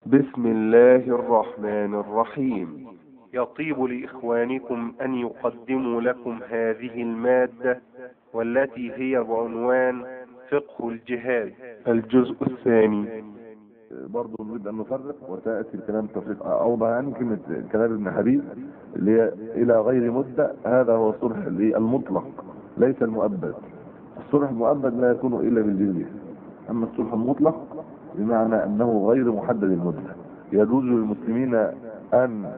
بسم الله الرحمن الرحيم. يطيب لإخوانكم أن يقدموا لكم هذه المادة والتي هي بعنوان فقه الجهاد الجزء الثاني. برضه نريد ان نفرق وتاتي الكلام تفريق اوضح. يعني كلمه كلام ابن حبيب اللي هي الى غير مده، هذا هو الصلح المطلق ليس المؤبد. الصلح المؤبد لا يكون الا بالجزيه، اما الصلح المطلق بمعنى انه غير محدد المده. يجوز للمسلمين ان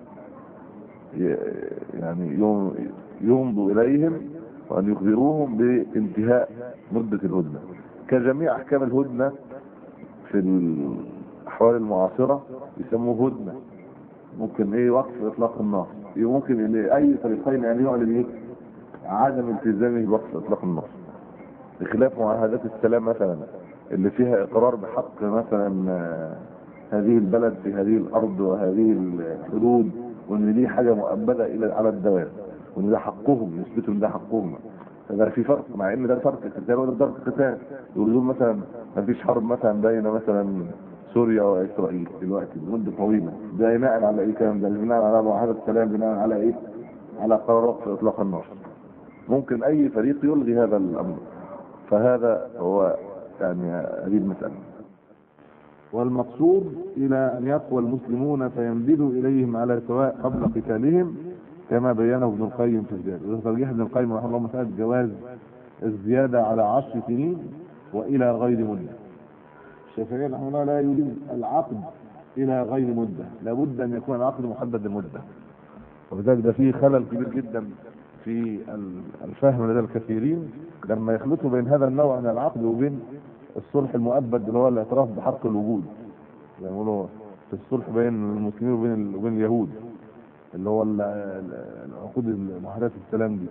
يعني يمضوا اليهم وان يخبروهم بانتهاء مده الهدنه، كجميع احكام الهدنه في الاحوال المعاصره يسموه هدنه. ممكن وقف اطلاق النار، ممكن ان اي فريقين يعني يعلن عدم التزامه بوقف اطلاق النار، بخلاف معاهدات السلام مثلا اللي فيها اقرار بحق مثلا هذه البلد في هذه الارض وهذه الحدود، وان دي حاجه مؤبده الى على الدوام، وان ده حقهم، يثبتوا ان ده حقهم. فده في فرق، مع ان ده فرق قتال وده فرق قتال. يقولوا مثلا ما فيش حرب مثلا بين مثلا سوريا واسرائيل دلوقتي لمده طويله، ده بناء على ايه؟ كلام ده بناء على معاهده السلام، بناء على ايه؟ على قرارات في اطلاق النار. ممكن اي فريق يلغي هذا الامر، فهذا هو يعني هذه المساله. والمقصود الى ان يقوى المسلمون فينبذوا اليهم على سواء قبل قتالهم، كما بينه ابن القيم في الزاد. وترجيح ابن القيم رحمه الله مسألة جواز الزيادة على 10 سنين وإلى غير مدة. الشافعي رحمه الله لا يريد العقد إلى غير مدة، لابد أن يكون العقد محدد المدة، وبذلك ده فيه خلل كبير جدا في الفهم لدى الكثيرين لما يخلطوا بين هذا النوع من العقد وبين الصلح المؤبد اللي هو الاعتراف بحق الوجود، زي ما يقولوا في الصلح بين المسلمين وبين اليهود اللي هو العقود معاهدات السلام دي.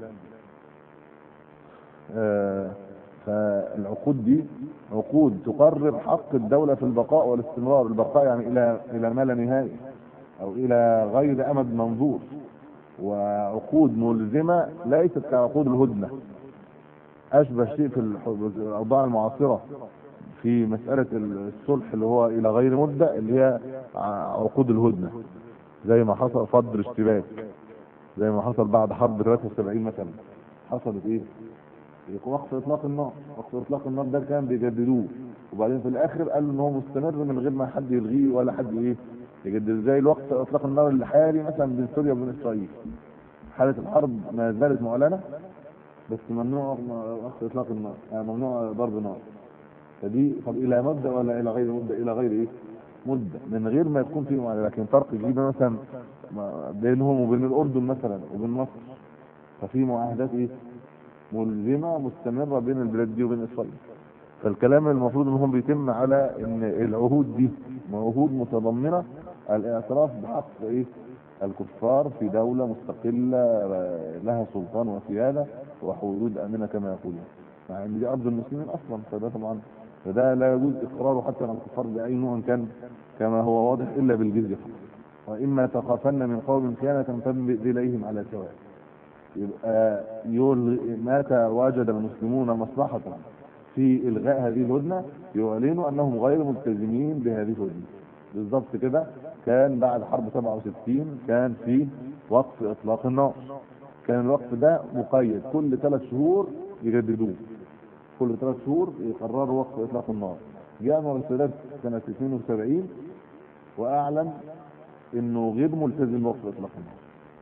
فالعقود دي عقود تقرر حق الدولة في البقاء والاستمرار. البقاء يعني الى ما لا نهاية او الى غير امد منظور، وعقود ملزمة ليست كعقود الهدنة. اشبه شيء في الاوضاع المعاصرة في مسألة الصلح اللي هو الى غير مدة اللي هي عقود الهدنة، زي ما حصل فض اشتباك، زي ما حصل بعد حرب 73 مثلا. حصلت وقف اطلاق النار. وقف اطلاق النار ده كان بيجددوه، وبعدين في الاخر قالوا ان هو مستمر من غير ما حد يلغيه ولا حد يجدد. زي الوقت اطلاق النار الحالي مثلا بين سوريا وبين اسرائيل، حالة الحرب ما زالت معلنة بس ممنوع وقف اطلاق النار، يعني ممنوع ضرب نار. فدي طب الى مدة ولا الى غير مدة؟ الى غير مدة، من غير ما يكون فيه معلنة. لكن فرق كبير مثلا بينهم وبين الاردن مثلا وبين مصر، ففي معاهدات ملزمة مستمرة بين البلاد دي وبين اسرائيل. فالكلام المفروض انهم بيتم على ان العهود دي عهود متضمنة الاعتراف بحق الكفار في دولة مستقلة لها سلطان وسيادة وحدود امنة كما يقولون، مع ان دي ارض المسلمين اصلا. فده طبعا فده لا يجوز اقراره حتى على الكفار باي نوع كان، كما هو واضح، الا بالجزية فقط. واما تخافن من قوم خيانة فانبذ اليهم على سواء. يبقى متى وجد المسلمون مصلحة في الغاء هذه الهدنة يعلنوا انهم غير ملتزمين بهذه الهدنة. بالضبط كده كان بعد حرب 67 كان في وقف اطلاق النار. كان الوقف ده مقيد، كل 3 شهور يجددوه، كل 3 شهور يقرروا وقف اطلاق النار. جاء انور السادات سنة 72 واعلن انه غير ملتزم بوقف اطلاق النار،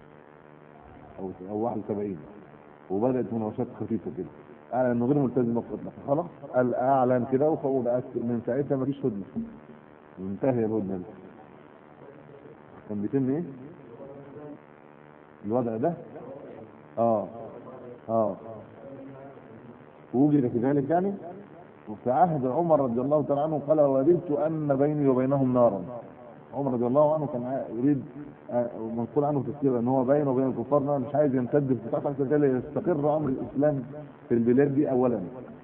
او 71، وبدات مناوشات خفيفه كده. اعلن انه غير ملتزم بوقف اطلاق، خلاص قال اعلن كده وبقى من ساعتها مفيش هدنه، منتهيه الهدنه دي. كان بيتم الوضع ده وجد كذلك يعني. وفي عهد عمر رضي الله تعالى عنه قال وددت ان بيني وبينهم نارا. عمر رضي الله عنه كان يريد، منقول عنه تفسير ان هو بينه وبين الكفار مش عايز يمتد بفتح يستقر امر الاسلام في البلاد دي اولا،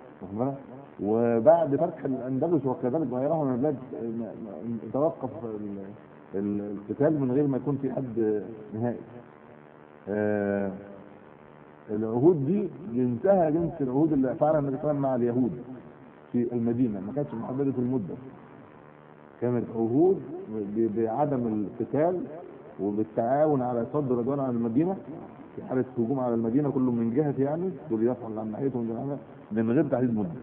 وبعد فتح الاندلس وكذلك غيرها من البلاد توقف القتال من غير ما يكون في حد نهائي. العهود دي جنسها جنس العهود اللي فعلا النبي صلى الله عليه وسلم مع اليهود في المدينه، ما كانتش محدده المده. كانت عهود بعدم القتال وبالتعاون على صد رضوان عن المدينة في حالة هجوم على المدينة، كله من جهة يعني دول يفعل عن ناحيتهم من غير تحديد مدة.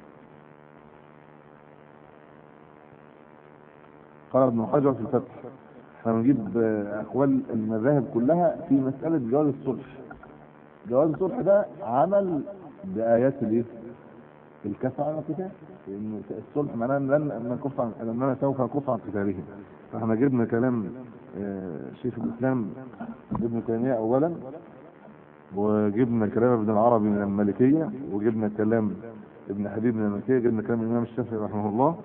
قال ابن حجر في الفتح: احنا بنجيب اقوال المذاهب كلها في مسألة جواز الصلح. جواز الصلح ده عمل بآيات الايه؟ الكف على القتال، لأن الصلح معناه أننا سوف نكف عن قتالهم. فاحنا جبنا كلام شيخ الإسلام ابن تيمية أولا، وجبنا كلام ابن العربي من المالكية، وجبنا كلام ابن حبيب من المالكية، جبنا كلام الإمام الشافعي رحمه الله.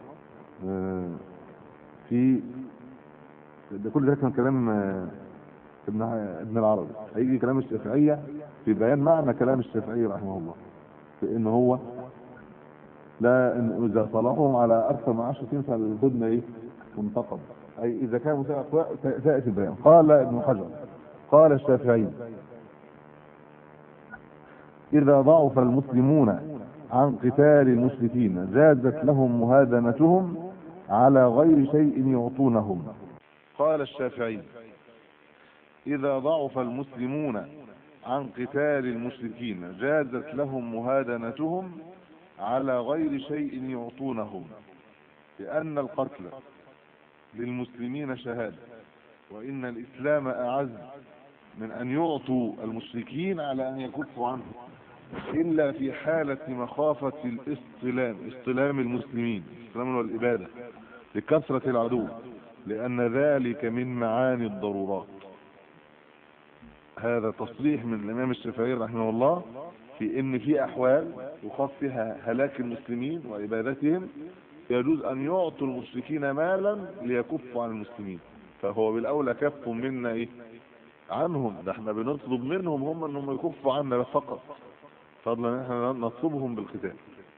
في ده كل ده كان كلام ابن العربي. هيجي كلام الشافعية في بيان معنى كلام الشافعي رحمه الله، في ان هو لا اذا صالحهم على اكثر من 10 سنين فالهدنه ايه؟ منتقد، اي اذا كانوا اقوياء سياتي البيان. قال ابن حجر: قال الشافعي: اذا ضعف المسلمون عن قتال المشركين جازت لهم مهادنتهم على غير شيء يعطونهم. قال الشافعي: إذا ضعف المسلمون عن قتال المشركين جازت لهم مهادنتهم على غير شيء يعطونهم، لأن القتل للمسلمين شهادة، وإن الإسلام أعز من أن يعطوا المشركين على أن يكفوا عنه، إلا في حالة مخافة استلام المسلمين، استلام والإبادة لكثرة العدو، لأن ذلك من معاني الضرورات. هذا تصريح من الإمام الشافعي رحمه الله في إن في أحوال يخاف فيها هلاك المسلمين وإبادتهم، يجوز أن يعطوا المشركين مالا ليكفوا عن المسلمين، فهو بالأولى كف منا إيه؟ عنهم. ده احنا بنطلب منهم هم أنهم يكفوا عنا فقط، فضلا احنا نطلبهم بالقتال.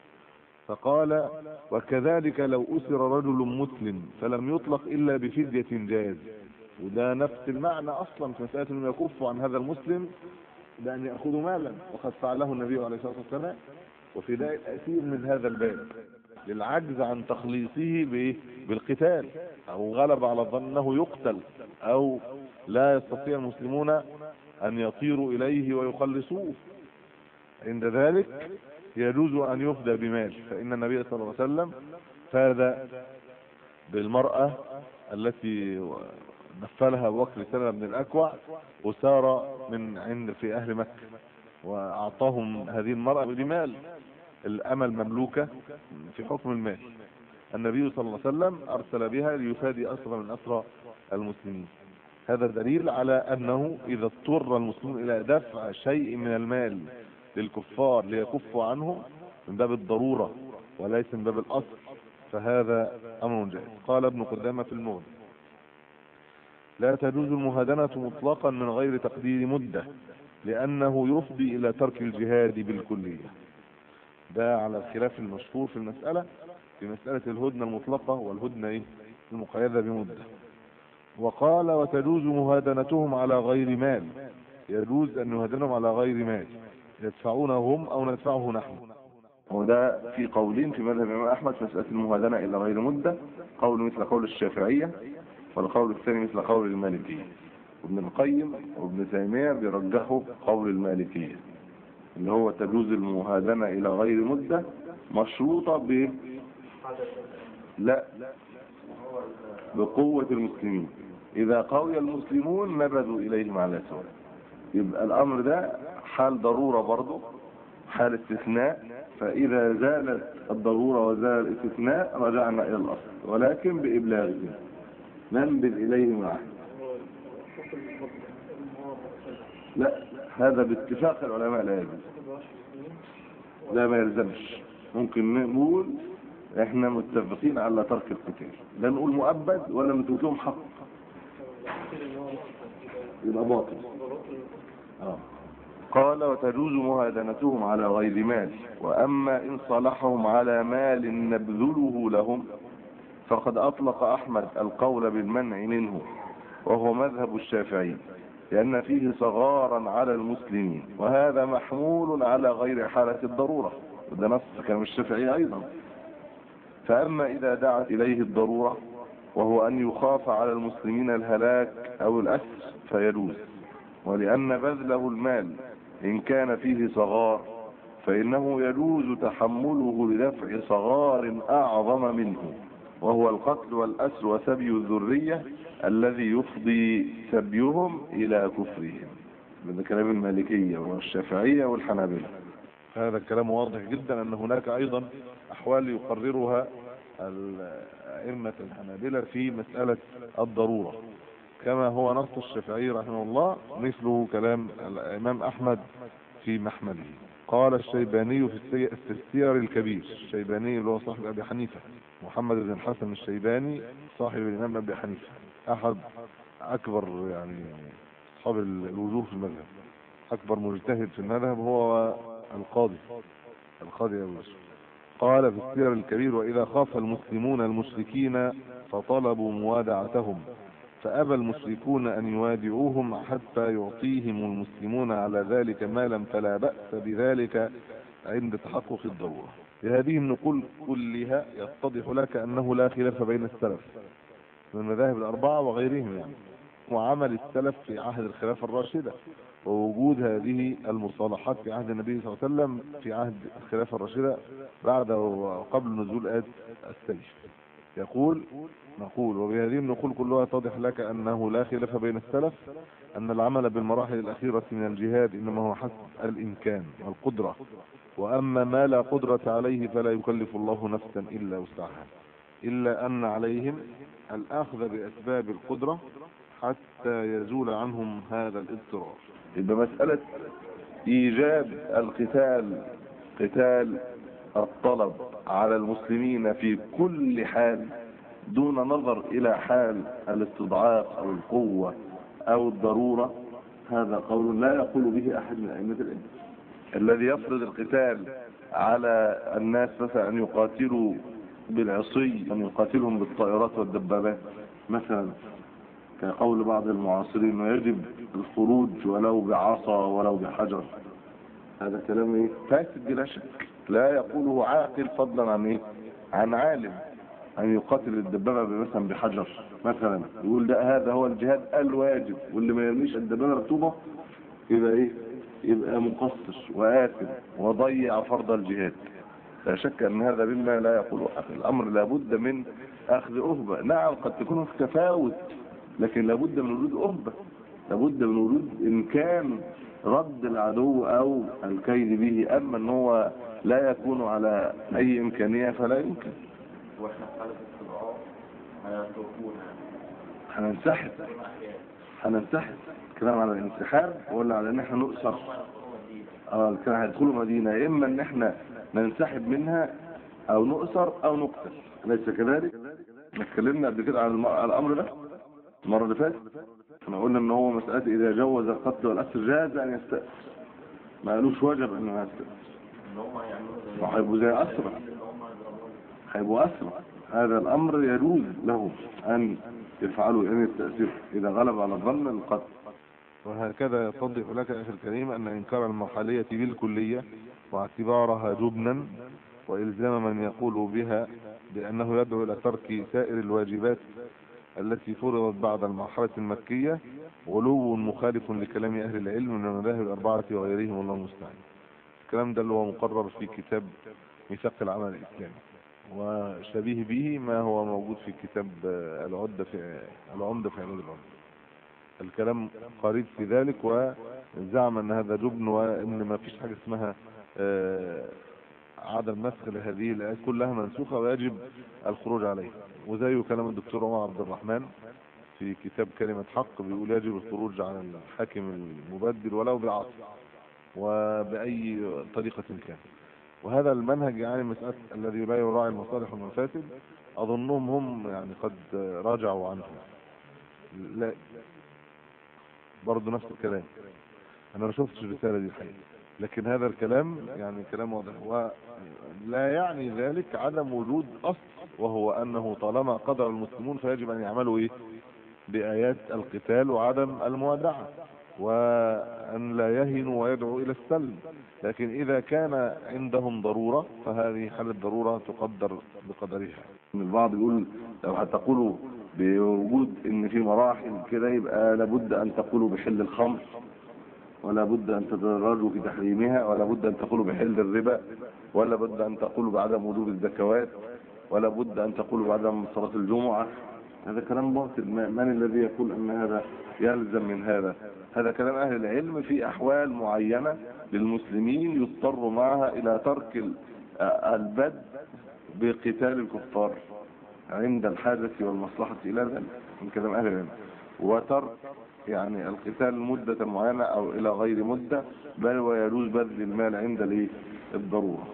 فقال: وكذلك لو أسر رجل مسلم فلم يطلق إلا بفدية جاز. وده نفس المعنى أصلا في مسألة أنهم يكفوا عن هذا المسلم بأن يأخذوا مالا، وقد فعله النبي عليه الصلاة والسلام. وفداء الأسير من هذا الباب للعجز عن تخليصه بالقتال، أو غلب على الظن أنه يقتل، أو لا يستطيع المسلمون أن يطيروا إليه ويخلصوه. عند ذلك يجوز أن يفدى بمال، فإن النبي صلى الله عليه وسلم فاد بالمرأة التي نفلها أبو بكر سلمة بن الأكوع وسار من عند في أهل مكة، وأعطاهم هذه المرأة بمال. الأمل مملوكة في حكم المال. النبي صلى الله عليه وسلم أرسل بها ليفادي أسرى من أسرى المسلمين. هذا دليل على أنه إذا اضطر المسلمون إلى دفع شيء من المال للكفار ليكفوا عنه من باب الضرورة وليس من باب الأصل، فهذا أمر جائز. قال ابن قدامة في المغني: لا تجوز المهادنة مطلقا من غير تقدير مدة، لأنه يفضي إلى ترك الجهاد بالكلية. ده على الخلاف المشهور في المسألة، في مسألة الهدنة المطلقة والهدنة المقيدة بمدة. وقال: وتجوز مهادنتهم على غير مال، يجوز أن يهادنهم على غير مال يدفعونه هم أو ندفعه نحن. وده في قولين في مذهب الإمام أحمد في مسألة المهادنة إلى غير مدة، قول مثل قول الشافعية، والقول الثاني مثل قول المالكية. وابن القيم وابن تيمية بيرجحوا قول المالكية اللي هو تجوز المهادنة إلى غير مدة مشروطة بقوة المسلمين. إذا قوي المسلمون نبذوا إليهم على سواء. يبقى الأمر ده حال ضرورة برضه، حال استثناء، فإذا زالت الضرورة وزال الاستثناء رجعنا إلى الأصل، ولكن بإبلاغهم ننبذ إليهم العهد. لا، هذا باتفاق العلماء لا يجوز، لا ما يلزمش. ممكن نقول احنا متفقين على ترك القتال، لا نقول مؤبد ولا نتوت لهم حق، يبقى باطل. قال: وتجوز مهادنتهم على غير مال، وأما إن صالحهم على مال نبذله لهم فقد أطلق أحمد القول بالمنع منه، وهو مذهب الشافعي، لأن فيه صغارا على المسلمين، وهذا محمول على غير حالة الضرورة، وده نص كلام الشافعي أيضا. فأما إذا دعت إليه الضرورة وهو أن يخاف على المسلمين الهلاك أو الأسر فيجوز، ولأن بذله المال إن كان فيه صغار فإنه يجوز تحمله لدفع صغار أعظم منه، وهو القتل والأسر وسبي الذرية الذي يفضي سبيهم إلى كفرهم. هذا كلام المالكية والشافعية والحنابلة. هذا الكلام واضح جدا أن هناك أيضا أحوال يقررها أئمة الحنابلة في مسألة الضرورة، كما هو نص الشافعي رحمه الله، مثله كلام الإمام أحمد في محمله. قال الشيباني في السير الكبير، الشيباني اللي هو صاحب أبي حنيفة، محمد بن الحسن الشيباني صاحب الإمام أبي حنيفة، أحد أكبر يعني أصحاب الوجوه في المذهب، أكبر مجتهد في المذهب هو القاضي أبو يوسف. قال في السير الكبير: وإذا خاف المسلمون المشركين فطلبوا موادعتهم فأبى المشركون أن يوادعوهم حتى يعطيهم المسلمون على ذلك مالا فلا بأس بذلك عند تحقق الضرورة. بهذه النقول كلها يتضح لك أنه لا خلاف بين السلف من المذاهب الأربعة وغيرهم يعني، وعمل السلف في عهد الخلافة الراشدة، ووجود هذه المصالحات في عهد النبي صلى الله عليه وسلم في عهد الخلافة الراشدة بعد وقبل نزول آية السيف. نقول وبهذه النقول كلها يتضح لك أنه لا خلاف بين السلف أن العمل بالمراحل الأخيرة من الجهاد إنما هو حسب الإمكان والقدرة، وأما ما لا قدرة عليه فلا يكلف الله نفسا إلا وسعها، إلا أن عليهم الأخذ بأسباب القدرة حتى يزول عنهم هذا الاضطرار. يبقى مسألة إيجاب القتال، قتال الطلب على المسلمين في كل حال دون نظر إلى حال الاستضعاف أو القوة أو الضرورة، هذا قول لا يقول به أحد من أئمة العلم. الذي يفرض القتال على الناس مثلا أن يقاتلوا بالعصي، أن يقاتلهم بالطائرات والدبابات مثلا، كقول بعض المعاصرين ويجب الخروج ولو بعصا ولو بحجر، هذا كلام فاسد بلا شك، لا يقوله عاقل فضلا عن عن عالم. أن يقاتل الدبابة مثلا بحجر مثلا، يقول ده هذا هو الجهاد الواجب، واللي ما يرميش الدبابة رطوبة يبقى يبقى مقصر وآثم وضيع فرض الجهاد. لا شك أن هذا مما لا يقوله عاقل. الأمر لابد من أخذ أهبة. نعم قد تكون في تفاوت، لكن لابد من وجود أهبة، لابد من وجود إمكان رد العدو أو الكيد به. أما أن هو لا يكون على أي إمكانية فلا يمكن. واحنا في حالة استضعاف هننسحب. الكلام على الانسحاب ولا على ان احنا نؤسر؟ كان هيدخلوا مدينة، يا اما ان احنا ننسحب منها او نؤسر او نقتل، ليس كذلك؟ اتكلمنا قبل كده على الامر ده المرة اللي فاتت، احنا قلنا ان هو مسألة اذا جوز القتل والاسر جاز ان يستأسر، ما قالوش وجب انه يستأسر، هيبقوا زي اسرى، هيبقوا اسرى. هذا الامر يجوز لهم ان يفعلوا ان التأثير اذا غلب على الظن القتل. وهكذا يتضح لك اخي الكريم ان انكار المرحلية بالكلية واعتبارها جبنا والزام من يقول بها بانه يدعو الى ترك سائر الواجبات التي فرضت بعد المرحلة المكية غلو مخالف لكلام اهل العلم من المذاهب الاربعة وغيرهم، والله المستعان. الكلام ده اللي هو مقرر في كتاب ميثاق العمل الاسلامي، وشبيه به ما هو موجود في كتاب العمدة في عماد العمدة. الكلام قريب في ذلك، وزعم ان هذا جبن وان ما فيش حاجة اسمها عدم نسخ لهذه الآيات، كلها منسوخة ويجب الخروج عليها. وزي كلام الدكتور عمر عبد الرحمن في كتاب كلمة حق بيقول يجب الخروج على الحاكم المبدل ولو بالعصر وبأي طريقة كان. وهذا المنهج يعني مسألة الذي لا يراعي المصالح والمفاسد أظنهم هم يعني قد راجعوا عنه. لا برضو نفس الكلام، أنا ما شفتش الرسالة دي الحقيقة، لكن هذا الكلام يعني كلام واضح، ولا يعني ذلك عدم وجود أصل، وهو أنه طالما قدر المسلمون فيجب أن يعملوا بآيات القتال وعدم الموادعة، وأن لا يهنوا ويدعوا إلى السلم. لكن إذا كان عندهم ضرورة فهذه حالة ضرورة تقدر بقدرها. البعض يقول لو هتقولوا بوجود ان في مراحل كده، يبقى لابد ان تقولوا بحل الخمر، ولا بد ان تتدرجوا في تحريمها، ولا بد ان تقولوا بحل الربا، ولا بد ان تقولوا بعدم وجوب الزكوات، ولا بد ان تقولوا بعدم صلاة الجمعة. هذا كلام باطل. من الذي يقول ان هذا يلزم من هذا؟ هذا كلام اهل العلم في احوال معينة للمسلمين يضطر معها الى ترك البدء بقتال الكفار عند الحاجة والمصلحة الى ذلك، من كلام اهل العلم. وترك يعني القتال مدة معينة او الى غير مدة، بل ويجوز بذل المال عند الضرورة.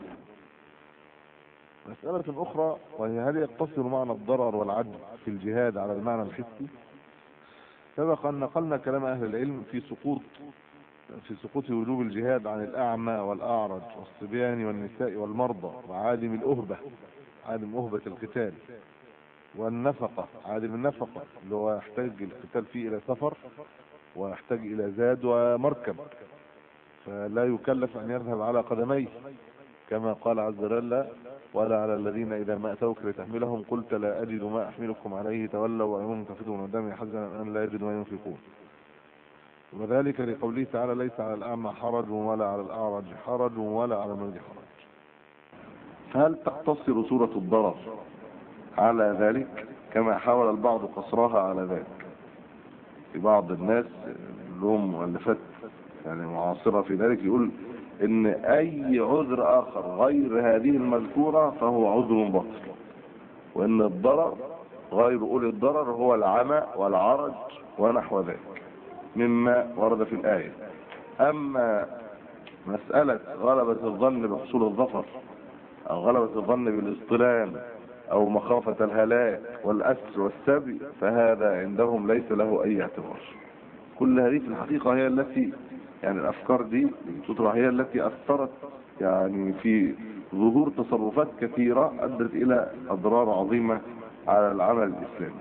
مسألة أخرى وهي هل يقتصر معنى الضرر والعدل في الجهاد على المعنى الحسي؟ سبق أن نقلنا كلام أهل العلم في سقوط وجوب الجهاد عن الأعمى والأعرج والصبيان والنساء والمرضى وعادم الأهبة، عادم أهبة القتال، والنفقة، عادم النفقة اللي هو يحتاج القتال فيه إلى سفر ويحتاج إلى زاد ومركب، فلا يكلف أن يذهب على قدميه، كما قال عز وجل: ولا على الذين إذا ما أتوك لتحملهم قلت لا أجد ما أحملكم عليه تولوا وأعينهم تفيض من الدم حزنا أن لا يجدوا ما ينفقون. وذلك لقوله تعالى: ليس على الأعمى حرج ولا على الأعرج حرج ولا على المريض حرج. هل تقتصر سورة الضرر على ذلك كما حاول البعض قصرها على ذلك؟ في بعض الناس لهم مؤلفات يعني معاصرة في ذلك يقول ان اي عذر اخر غير هذه المذكورة فهو عذر باطل، وان الضرر غير اولي الضرر هو العمى والعرج ونحو ذلك مما ورد في الآية. اما مسألة غلبة الظن بحصول الظفر او غلبة الظن بالاصطلام او مخافة الهلاك والأسر والسبي، فهذا عندهم ليس له اي اعتبار. كل هذه في الحقيقة هي التي يعني الافكار دي تطرح هي التي اثرت يعني في ظهور تصرفات كثيرة ادت الى اضرار عظيمة على العمل الاسلامي.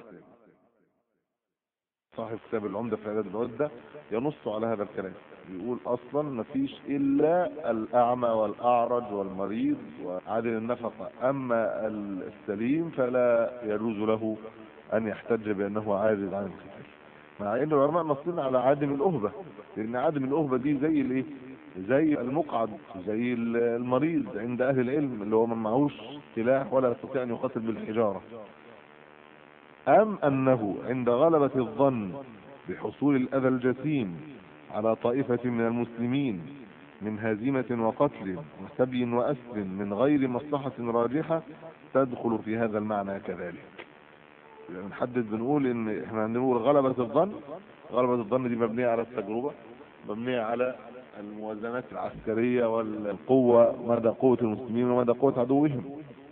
صاحب كتاب العمدة في إعداد العدة ينص على هذا الكلام، يقول اصلا ما فيش الا الاعمى والاعرج والمريض وعادل النفقة، اما السليم فلا يجوز له ان يحتج بانه عاجز عن القتال، مع ان العلماء نصين على عادم الأهبة، لان عادم الأهبة دي زي الايه، زي المقعد، زي المريض عند اهل العلم اللي هو من معهوش سلاح ولا يستطيع ان يقاتل بالحجارة. ام انه عند غلبة الظن بحصول الاذى الجسيم على طائفة من المسلمين من هزيمة وقتل وسبي وأسر من غير مصلحة راجحة تدخل في هذا المعنى كذلك. يعني نحدد بنقول ان احنا نقول غلبة الظن دي مبنية على التجربة، مبنية على الموازنات العسكرية والقوة، مدى قوة المسلمين ومدى قوة عدوهم،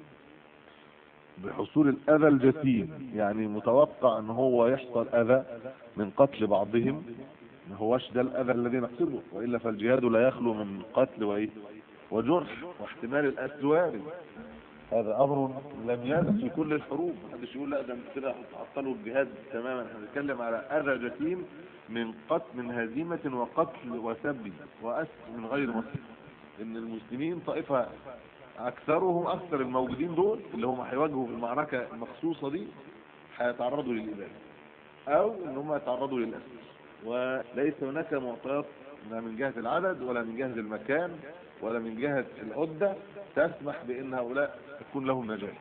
بحصول الأذى الجسيم يعني متوقع ان هو يحصل أذى من قتل بعضهم، ما هوش ده الأذى الذي نقصده، وإلا فالجهاد لا يخلو من قتل وجرح واحتمال الأسر وارد. هذا أمر لم يرد في كل الحروب، محدش يقول لا ده كده عطلوا الجهاد تماما. احنا بنتكلم على أذى جسيم من قتل، من هزيمة وقتل وسبي وأسر من غير مصر. إن المسلمين طائفة أكثر الموجودين دول اللي هم هيواجهوا في المعركة المخصوصة دي هيتعرضوا للإبادة أو إن هم يتعرضوا للأسر، وليس هناك معطيات لا من جهة العدد ولا من جهة المكان ولا من جهة العدة تسمح بأن هؤلاء تكون لهم نجاة.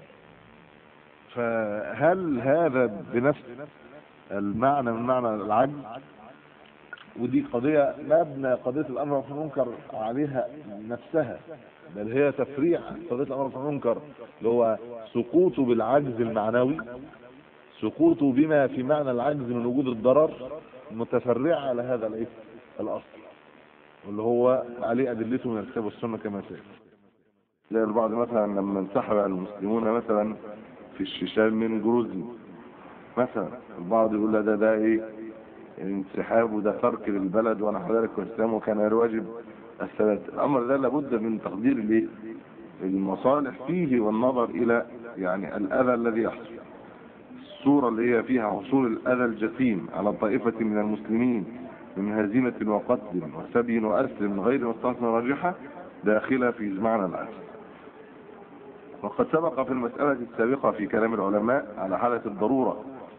فهل هذا بنفس المعنى من معنى العجز؟ ودي قضية مبنى قضية الأمر والمنكر عليها نفسها، بل هي تفريع قضية الأمر والمنكر اللي هو سقوطه بالعجز المعنوي، سقوطه بما في معنى العجز من وجود الضرر، متفرع على هذا الأصل واللي هو عليه أدلته من الكتاب والسنة كما سيأتي. لا البعض مثلا لما انسحب المسلمون مثلا في الشيشان من جروزني مثلا، البعض يقول ده ايه انسحاب وده ترك للبلد ونحو ذلك، والاسلام كان الواجب الثبات. الامر ده لابد من تقدير المصالح فيه والنظر الى يعني الاذى الذي يحصل. الصورة اللي هي فيها حصول الاذى الجسيم على طائفة من المسلمين من هزيمة وقتل وسبي وأسر من غير مصلحة راجحة داخلة في معنى العجز. وقد سبق في المسألة السابقة في كلام العلماء على حالة الضرورة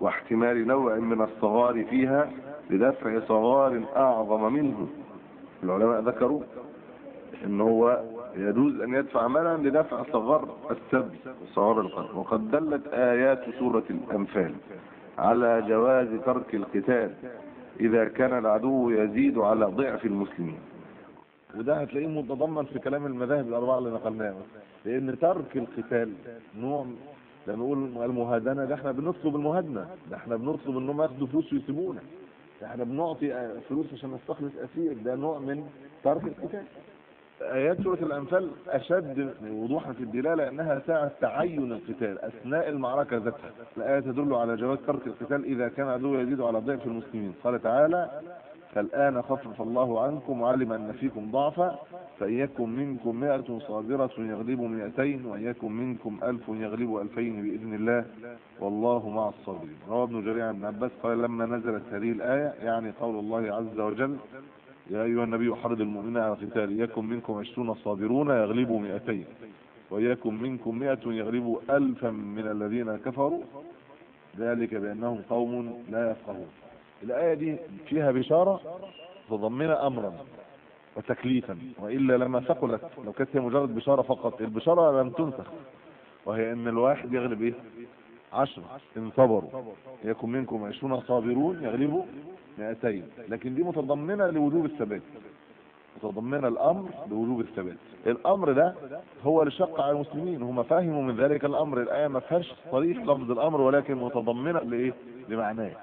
واحتمال نوع من الصغار فيها لدفع صغار أعظم منه. العلماء ذكروا ان هو يجوز ان يدفع مالا لدفع صغار السبي وصغار القتل. وقد دلت آيات سورة الأنفال على جواز ترك القتال إذا كان العدو يزيد على ضعف المسلمين. وده هتلاقيه متضمن في كلام المذاهب الأربعة اللي نقلناها، لأن ترك القتال نوع، لما نقول المهادنة ده احنا بنطلب المهادنة، ده احنا بنطلب انهم ياخدوا فلوس ويسيبونا، ده احنا بنعطي فلوس عشان نستخلص أسير، ده نوع من ترك القتال. آيات سورة الأنفال أشد وضوحا في الدلالة أنها ساعة تعين القتال أثناء المعركة ذاتها. الآية تدل على جواز ترك القتال إذا كان عدو يزيد على ضعف المسلمين. قال تعالى: فالآن خفف الله عنكم وعلم أن فيكم ضعفا فإن يكن منكم 100 صابرة يغلبوا 200 وإن يكن منكم 1000 يغلبوا 2000 بإذن الله والله مع الصابرين. روى ابن جرير عن ابن عباس قال: لما نزلت هذه الآية، يعني قول الله عز وجل: يا أيها النبي حرض المؤمنين على القتال يكن منكم 20 صابرون يغلبوا 200 ويكن منكم 100 يغلبوا 1000 من الذين كفروا ذلك بأنهم قوم لا يفقهون. الآية دي فيها بشارة تضمن أمرا وتكليفا، وإلا لما ثقلت لو كانت هي مجرد بشارة فقط. البشارة لم تنسخ، وهي أن الواحد يغلب إيه؟ 10 إن صبروا، يكن منكم 20 صابرون يغلبوا 200. لكن دي متضمنة لوجوب الثبات، متضمنة الأمر لوجوب الثبات. الأمر ده هو اللي شق على المسلمين، هم فاهموا من ذلك الأمر. الآية ما فيهاش صريح لفظ الأمر ولكن متضمنة لإيه؟ لمعناه.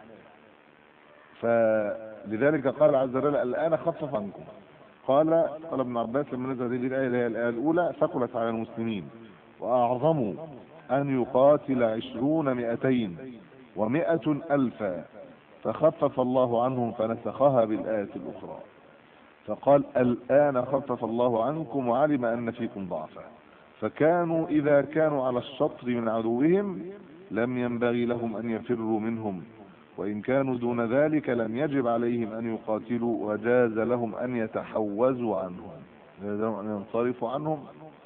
فلذلك قال عز وجل: الآن خفف عنكم. قال ابن عباس لما نزل هذه الآية اللي هي الآية الأولى: ثقلت على المسلمين وأعظموا أن يقاتل 20 200 و100 ألفا فخفف الله عنهم فنسخها بالآية الأخرى فقال: الآن خفف الله عنكم وعلم أن فيكم ضعفا. فكانوا إذا كانوا على الشطر من عدوهم لم ينبغي لهم أن يفروا منهم، وإن كانوا دون ذلك لم يجب عليهم أن يقاتلوا، وجاز لهم أن يتحوزوا عنهم، جاز لهم أن ينصرفوا عنهم.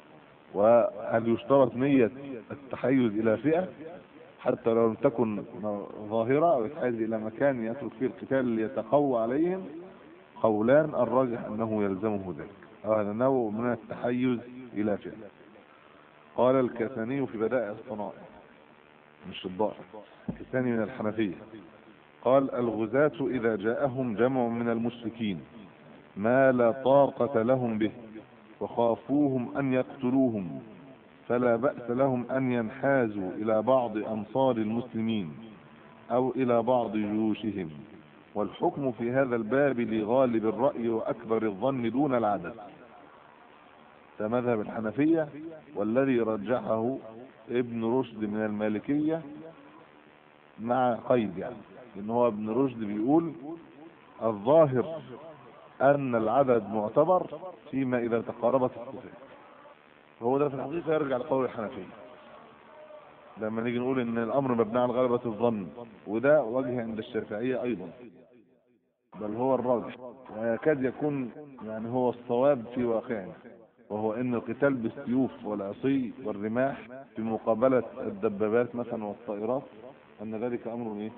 وهل يشترط نية التحيز إلى فئة حتى لو لم تكن ظاهرة، أو يتحيز إلى مكان يترك فيه القتال ليتقوى عليهم؟ قولان، الراجح أنه يلزمه ذلك، هذا نوع من التحيز إلى فئة. قال الكساني في بدائع الصنائع، مش الضائع، الكساني من الحنفية، قال: الغزاة إذا جاءهم جمع من المشركين ما لا طاقة لهم به وخافوهم أن يقتلوهم فلا بأس لهم أن ينحازوا إلى بعض أنصار المسلمين أو إلى بعض جيوشهم، والحكم في هذا الباب لغالب الرأي وأكبر الظن دون العدد. ده مذهب الحنفية، والذي رجحه ابن رشد من المالكية مع قيد، يعني إن هو ابن رشد بيقول: الظاهر أن العدد معتبر فيما إذا تقاربت الصفات. فهو ده في الحقيقة يرجع لقول الحنفية لما نيجي نقول إن الأمر مبني على غلبة الظن، وده وجه عند الشافعية أيضا، بل هو الراجح ويكاد يكون يعني هو الصواب في واقعنا، وهو ان القتال بالسيوف والعصي والرماح في مقابلة الدبابات مثلا والطائرات ان ذلك امر ايه؟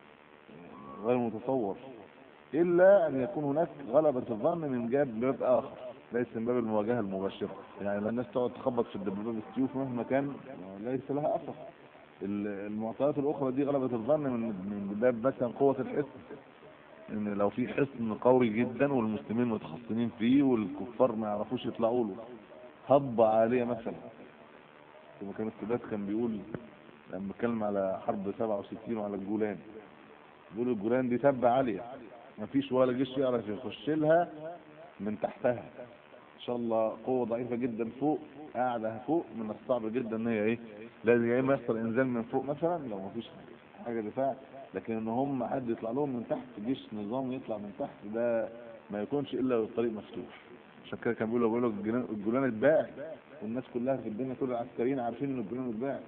غير متصور، الا ان يكون هناك غلبة الظن من باب اخر ليس من باب المواجهة المباشرة. يعني الناس تقعد تخبط في الدبابات بالسيوف مهما كان ليس لها اثر. المعطيات الاخرى دي غلبة الظن من باب مثلا قوة الحصن، ان لو في حصن قوي جدا والمسلمين متحصنين فيه والكفار ما يعرفوش يطلعوا له، هضبة عالية مثلا. ثم كان السادات كان بيقول لما بيتكلم على حرب 67 وعلى الجولان، بيقول الجولان دي تبة عالية ما فيش ولا جيش يعرف يخش لها من تحتها، ان شاء الله قوة ضعيفة جدا فوق قاعدة فوق، من الصعب جدا ان هي ايه لازم يا اما يحصل انزال من فوق مثلا لو ما فيش حاجة دفاع، لكن ان هم حد يطلع لهم من تحت، جيش نظام يطلع من تحت، ده ما يكونش الا والطريق مفتوح. عشان كده كان بيقولوا الجولان اتباع، والناس كلها في الدنيا كل العسكريين عارفين ان الجولان اتباع.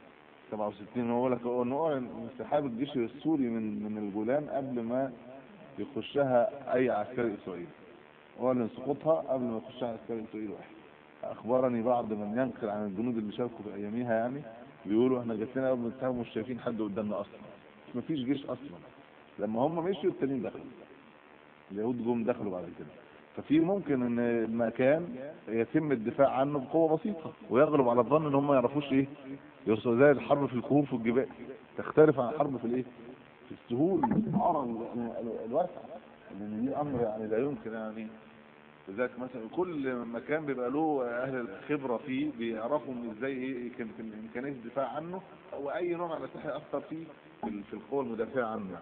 67 هو لك نوع انسحاب الجيش السوري من الجولان قبل ما يخشها اي عسكري اسرائيلي، هو اللي سقطها قبل ما يخشها عسكري اسرائيلي واحد. اخبرني بعض من ينقل عن الجنود اللي شاركوا في اياميها، يعني بيقولوا احنا جاتنا قبل ما نتهم مش شايفين حد قدامنا اصلا، مفيش جيش اصلا. لما هم مشوا التانيين دخلوا، اليهود جم دخلوا بعد كده. ففي ممكن ان المكان يتم الدفاع عنه بقوه بسيطه، ويغلب على الظن ان هم ما يعرفوش ايه يوصلوا، زي الحرب في الكهوف والجبال، تختلف عن الحرب في الايه في السهول العرض الواسعه، لان دي امر يعني لا يمكن يعني. لذلك مثلا كل مكان بيبقى له اهل الخبره فيه بيعرفوا ازاي ايه كان امكانيه الدفاع عنه، واي نوع من الاسلحه ياثر فيه في القوه المدافعه عنه.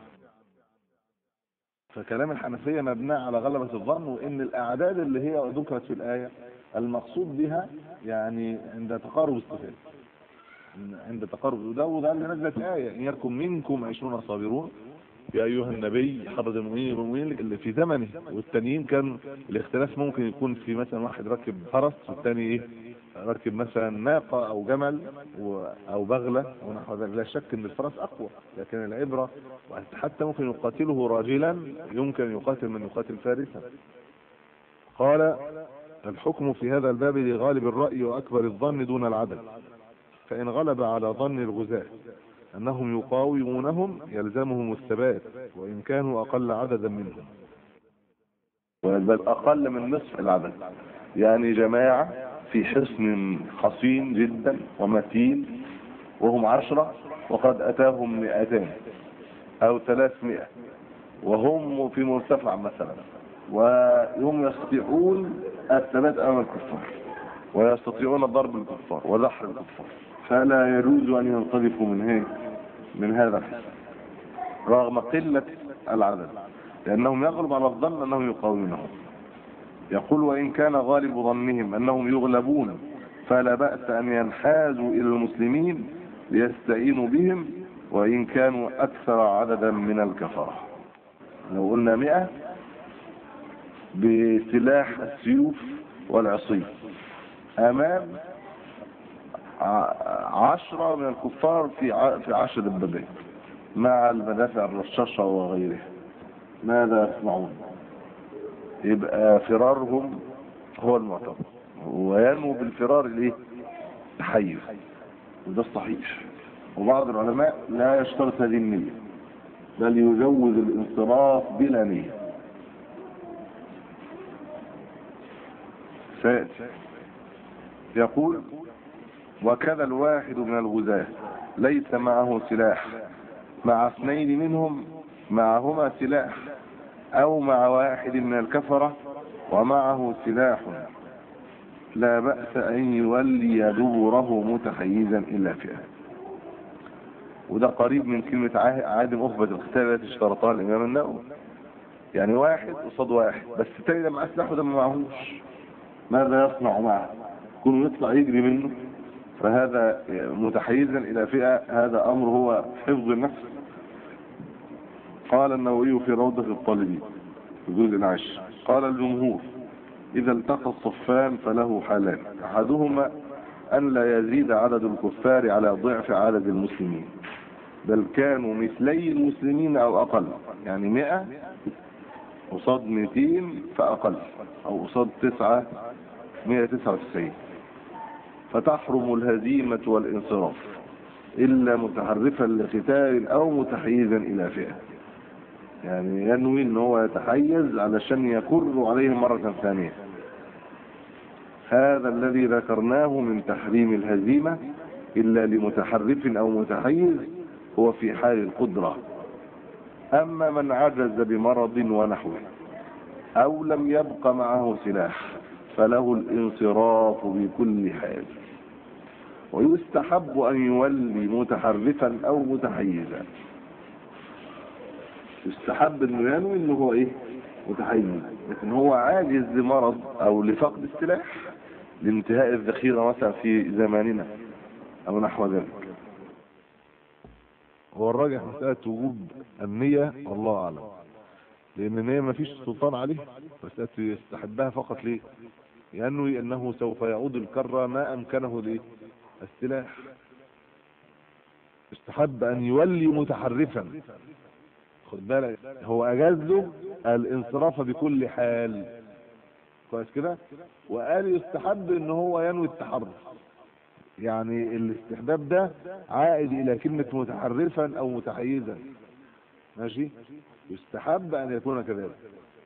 فكلام الحنفيه مبني على غلبه الظن، وان الاعداد اللي هي ذكرت في الايه المقصود بها يعني عند تقارب الصفات، عند تقارب، وده اللي نزلت ايه ان يكن منكم 20 صابرون يا ايها النبي حفظ المؤمنين اللي في زمنه. والتانيين كان الاختلاف ممكن يكون في مثلا واحد راكب فرس والتاني ايه راكب مثلا ناقه او جمل او بغله او نحو ذلك. لا شك ان الفرس اقوى، لكن العبره حتى ممكن يقاتله راجلا يمكن يقاتل من يقاتل فارسا. قال الحكم في هذا الباب لغالب الرأي واكبر الظن دون العدل، فان غلب على ظن الغزاة انهم يقاومونهم يلزمهم الثبات وان كانوا اقل عددا منهم، بل اقل من نصف العدد. يعني جماعة في حصن حصين جدا ومتين وهم 10 وقد اتاهم 200 او 300 وهم في مرتفع مثلا، وهم يستطيعون الثبات امام الكفار ويستطيعون ضرب الكفار ودحر الكفار، فلا يجوز ان ينصرفوا من هذا الحصن رغم قلة العدد، لأنهم يغلب على الظن أنهم يقاومونهم. يقول وإن كان غالب ظنهم أنهم يغلبون فلا بأس أن ينحازوا إلى المسلمين ليستعينوا بهم وإن كانوا أكثر عددا من الكفرة. لو قلنا 100 بسلاح السيوف والعصي أمام 10 من الكفار في 10 دبابات مع المدافع الرشاشة وغيرها، ماذا يصنعون؟ يبقى فرارهم هو المعتبر، وينمو بالفرار الايه؟ تحيز، وده الصحيح. وبعض العلماء لا يشترط هذه النية، بل يجوز الانصراف بلا نية. يقول وكذا الواحد من الغزاة ليس معه سلاح مع 2 منهم معهما سلاح، او مع واحد من الكفرة ومعه سلاح، لا بأس ان يولي دوره متحيزا الى فئة. وده قريب من كلمة عادم أخبة القتال التي اشترطها الامام النووي. يعني واحد قصاد واحد، بس التاني ده معاه سلاح وده ما معهوش، ماذا يصنع معه؟ كونه يطلع يجري منه، فهذا متحيزا الى فئة، هذا امر هو حفظ النفس. قال النووي في روضة الطالبين في الجزء 10 قال الجمهور اذا التقى الصفان فله حالان، احدهما ان لا يزيد عدد الكفار على ضعف عدد المسلمين، بل كانوا مثلي المسلمين او اقل، يعني 100 قصاد 200 فاقل، او قصاد 199، فتحرم الهزيمة والانصراف الا متحرفا لقتال او متحيزا الى فئة. يعني ينوي ان هو يتحيز علشان يكر عليهم مرة ثانية. هذا الذي ذكرناه من تحريم الهزيمة الا لمتحرف او متحيز هو في حال القدرة. اما من عجز بمرض ونحوه او لم يبق معه سلاح فله الانصراف بكل حال، ويستحب ان يولي متحرفا او متحيزا. يستحب انه ينوي انه هو ايه؟ متحيز، لكن هو عاجز لمرض او لفقد السلاح، لانتهاء الذخيرة مثلا في زماننا او نحو ذلك. هو الراجح مسألة وجوب النية والله اعلم، لان النية ما فيش سلطان عليه، مسألة يستحبها فقط ليه؟ ينوي انه سوف يعود الكرة ما امكنه ليه؟ السلاح. استحب ان يولي متحرفا، خد بالك هو اجاز له الانصراف بكل حال، كويس كده، وقال يستحب ان هو ينوي التحرف. يعني الاستحباب ده عائد الى كلمة متحرفا او متحيزا، ماشي، يستحب ان يكون كذلك،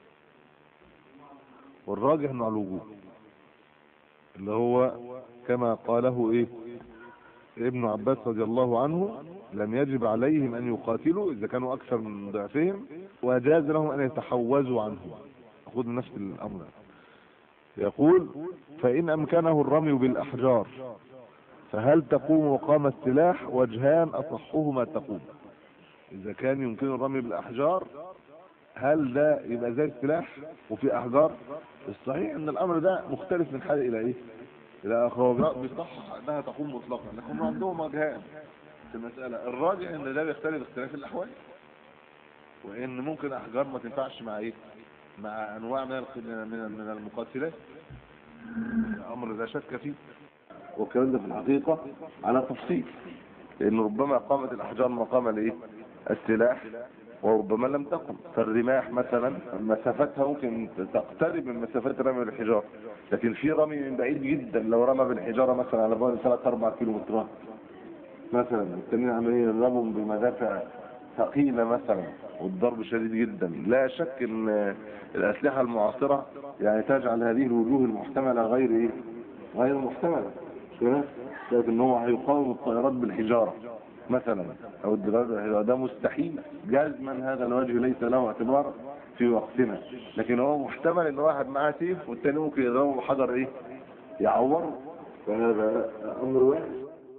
والراجح انه على الوجوب، اللي هو كما قاله ايه ابن عباس رضي الله عنه: لم يجب عليهم ان يقاتلوا اذا كانوا اكثر من ضعفهم، وجاز لهم ان يتحوزوا عنهم. اخذ نفس الامر. يقول: فان امكنه الرمي بالاحجار فهل تقوم مقام السلاح؟ وجهان اصحهما تقوم. اذا كان يمكن الرمي بالاحجار هل ده يبقى زي السلاح وفي احجار؟ الصحيح ان الامر ده مختلف من حال الى ايه الى اخر. هو بيصحح انها تقوم مطلقا، لكن عندهم وجهان في المساله. الراجع ان ده بيختلف اختلاف الاحوال، وان ممكن احجار ما تنفعش مع ايه مع انواع من المقاتلات. الامر لا شك فيه، والكلام ده في الحقيقه على تفصيل، لان ربما قامت الاحجار مقام الايه السلاح، وربما لم تقم. فالرماح مثلا مسافتها ممكن تقترب من مسافات رمي بالحجار، لكن في رمي من بعيد جدا لو رمى بالحجاره مثلا على بعد 3-4 كيلومترات مثلا، التانيين عمالين يرموا بمدافع ثقيله مثلا والضرب شديد جدا. لا شك ان الاسلحه المعاصره يعني تجعل هذه الوجوه المحتمله غير محتمله، مش كده؟ لكن هو هيقاوم الطائرات بالحجاره مثلا او الدراسة، ده مستحيل جزما. هذا الوجه ليس له اعتبار في وقتنا، لكن هو محتمل ان واحد معاه سيف والتاني ممكن يضربه بحجر يعوره، فهذا امر واحد.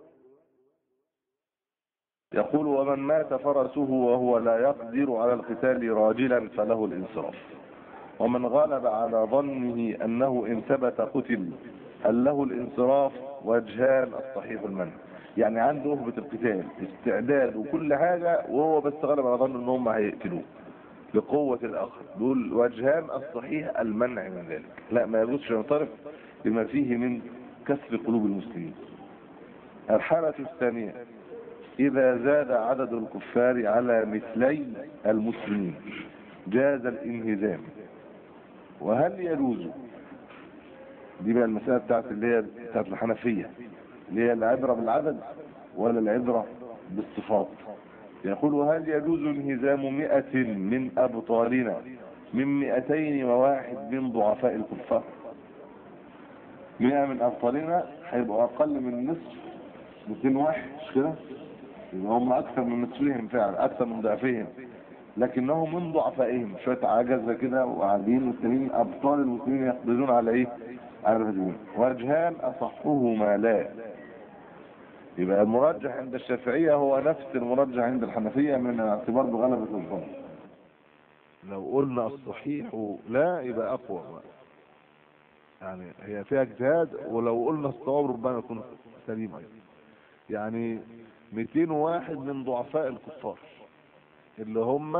يقول: ومن مات فرسه وهو لا يقدر على القتال راجلا فله الانصراف، ومن غلب على ظنه انه ان ثبت قتل هل له الانصراف؟ وجهان الصحيح المنع. يعني عنده رهبة القتال استعداد وكل حاجة، وهو بس غلب على ظن ان هم هيقتلوه لقوة الاخر، دول وجهان الصحيح المنع من ذلك. لا، ما يجوزش ينصرف بما فيه من كسر قلوب المسلمين. الحالة الثانية: اذا زاد عدد الكفار على مثلي المسلمين جاز الانهزام. وهل يجوز، دي بقى المسألة بتاعت الحنفية، اللي هي العبرة بالعدد ولا العبرة بالصفات. يقول: وهل يجوز انهزام 100 من أبطالنا من 201 من ضعفاء الكفار؟ 100 من أبطالنا هيبقوا أقل من نصف 201، مش كده؟ يبقى هم أكثر من نصفهم فعلا، أكثر من ضعفهم، لكنهم من ضعفائهم شوية عجزة كده وقاعدين، والتانيين أبطال المسلمين يقبلون على على الهجوم. وجهان أصحهما لا. يبقى المرجح عند الشافعية هو نفس المرجح عند الحنفية من اعتبار بغلبة الظن. لو قلنا الصحيح لا يبقى أقوى، يعني هي فيها اجتهاد، ولو قلنا الصواب ربما يكون سليم أيضا. يعني 201 من ضعفاء الكفار اللي هم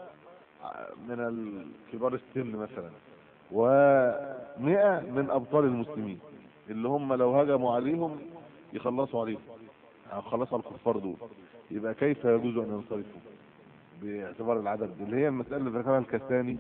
من كبار السن مثلا، و100 من أبطال المسلمين اللي هم لو هجموا عليهم يخلصوا عليهم، خلصوا على الكفار دول. يبقى كيف يجوز ان ينصرفوا باعتبار العدد؟ اللي هي المسألة اللي ذكرها الكساني،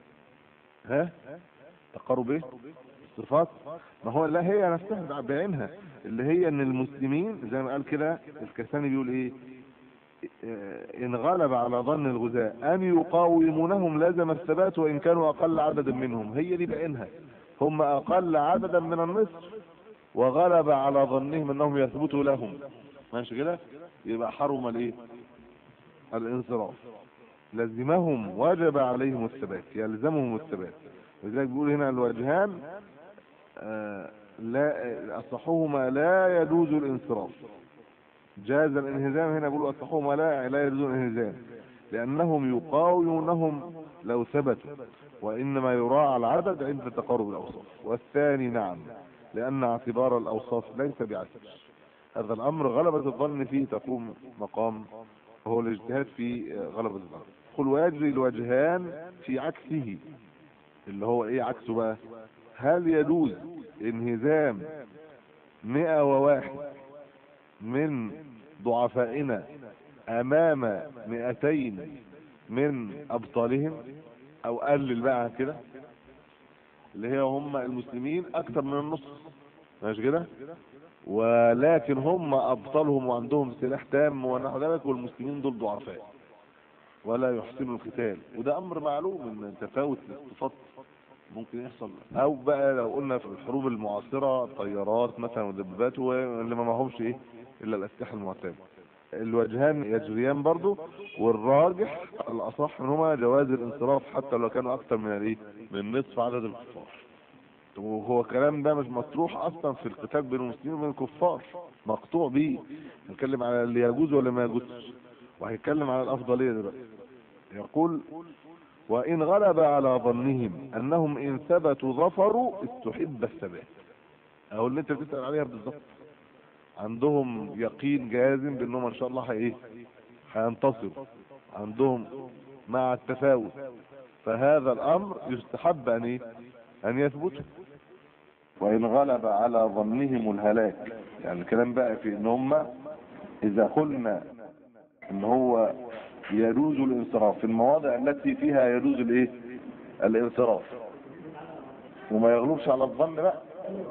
تقارب ايه الصفات. ما هو لا، هي نفسها بعينها، اللي هي ان المسلمين زي ما قال كده الكساني، بيقول ايه: ان غلب على ظن الغزاة ان يقاومونهم لازم الثبات وان كانوا اقل عددا منهم. هي دي بعينها، هم اقل عددا من النصف وغلب على ظنهم انهم يثبتوا لهم، ماشي كده؟ يبقى حرم الانصراف، لزمهم، وجب عليهم الثبات، يلزمهم الثبات. ولذلك بيقول هنا الوجهان لا اصحهما لا يجوز الانصراف، جاز الانهزام. هنا بيقولوا اصحهما لا يجوز الانهزام لانهم يقاومونهم لو ثبتوا، وانما يراعى العدد عند تقارب الاوصاف. والثاني نعم، لان اعتبار الاوصاف ليس بعدد. هذا الامر غلبة الظن فيه تقوم مقام، وهو الاجتهاد في غلبة الظن. قل: ويجري الوجهان في عكسه، اللي هو ايه عكسه بقى؟ هل يجوز انهزام 101 من ضعفائنا امام 200 من ابطالهم، او قلل بقى كده، اللي هي هم المسلمين اكثر من النص، ماشي كده؟ ولكن هم ابطالهم وعندهم سلاح تام ونحو ذلك، والمسلمين دول ضعفاء. ولا يحسن القتال، وده امر معلوم ان تفاوت الصفات ممكن يحصل. او بقى لو قلنا في الحروب المعاصره طيارات مثلا ودبابات واللي ما معهمش ايه الا الاسلحه المعتاده، الوجهان يجريان برضو، والراجح الاصح منهما جواز الانصراف حتى لو كانوا اكثر من الايه من نصف عدد الكفار. وهو الكلام ده مش مطروح اصلا في القتال بين المسلمين وبين الكفار، مقطوع بيه. هنتكلم على اللي يجوز ولا ما يجوزش، وهيتكلم على الافضليه دلوقتي. يقول: وان غلب على ظنهم انهم ان ثبتوا ظفروا استحب الثبات. اهو اللي انت بتسال عليها بالظبط، عندهم يقين جازم بانهم ان شاء الله هينتصروا، عندهم مع التفاوت، فهذا الامر يستحب ان يثبتوا. وان غلب على ظنهم الهلاك، يعني الكلام بقى في ان هم اذا قلنا ان هو يجوز الانصراف في المواضع التي فيها يجوز الانصراف وما يغلبش على الظن بقى.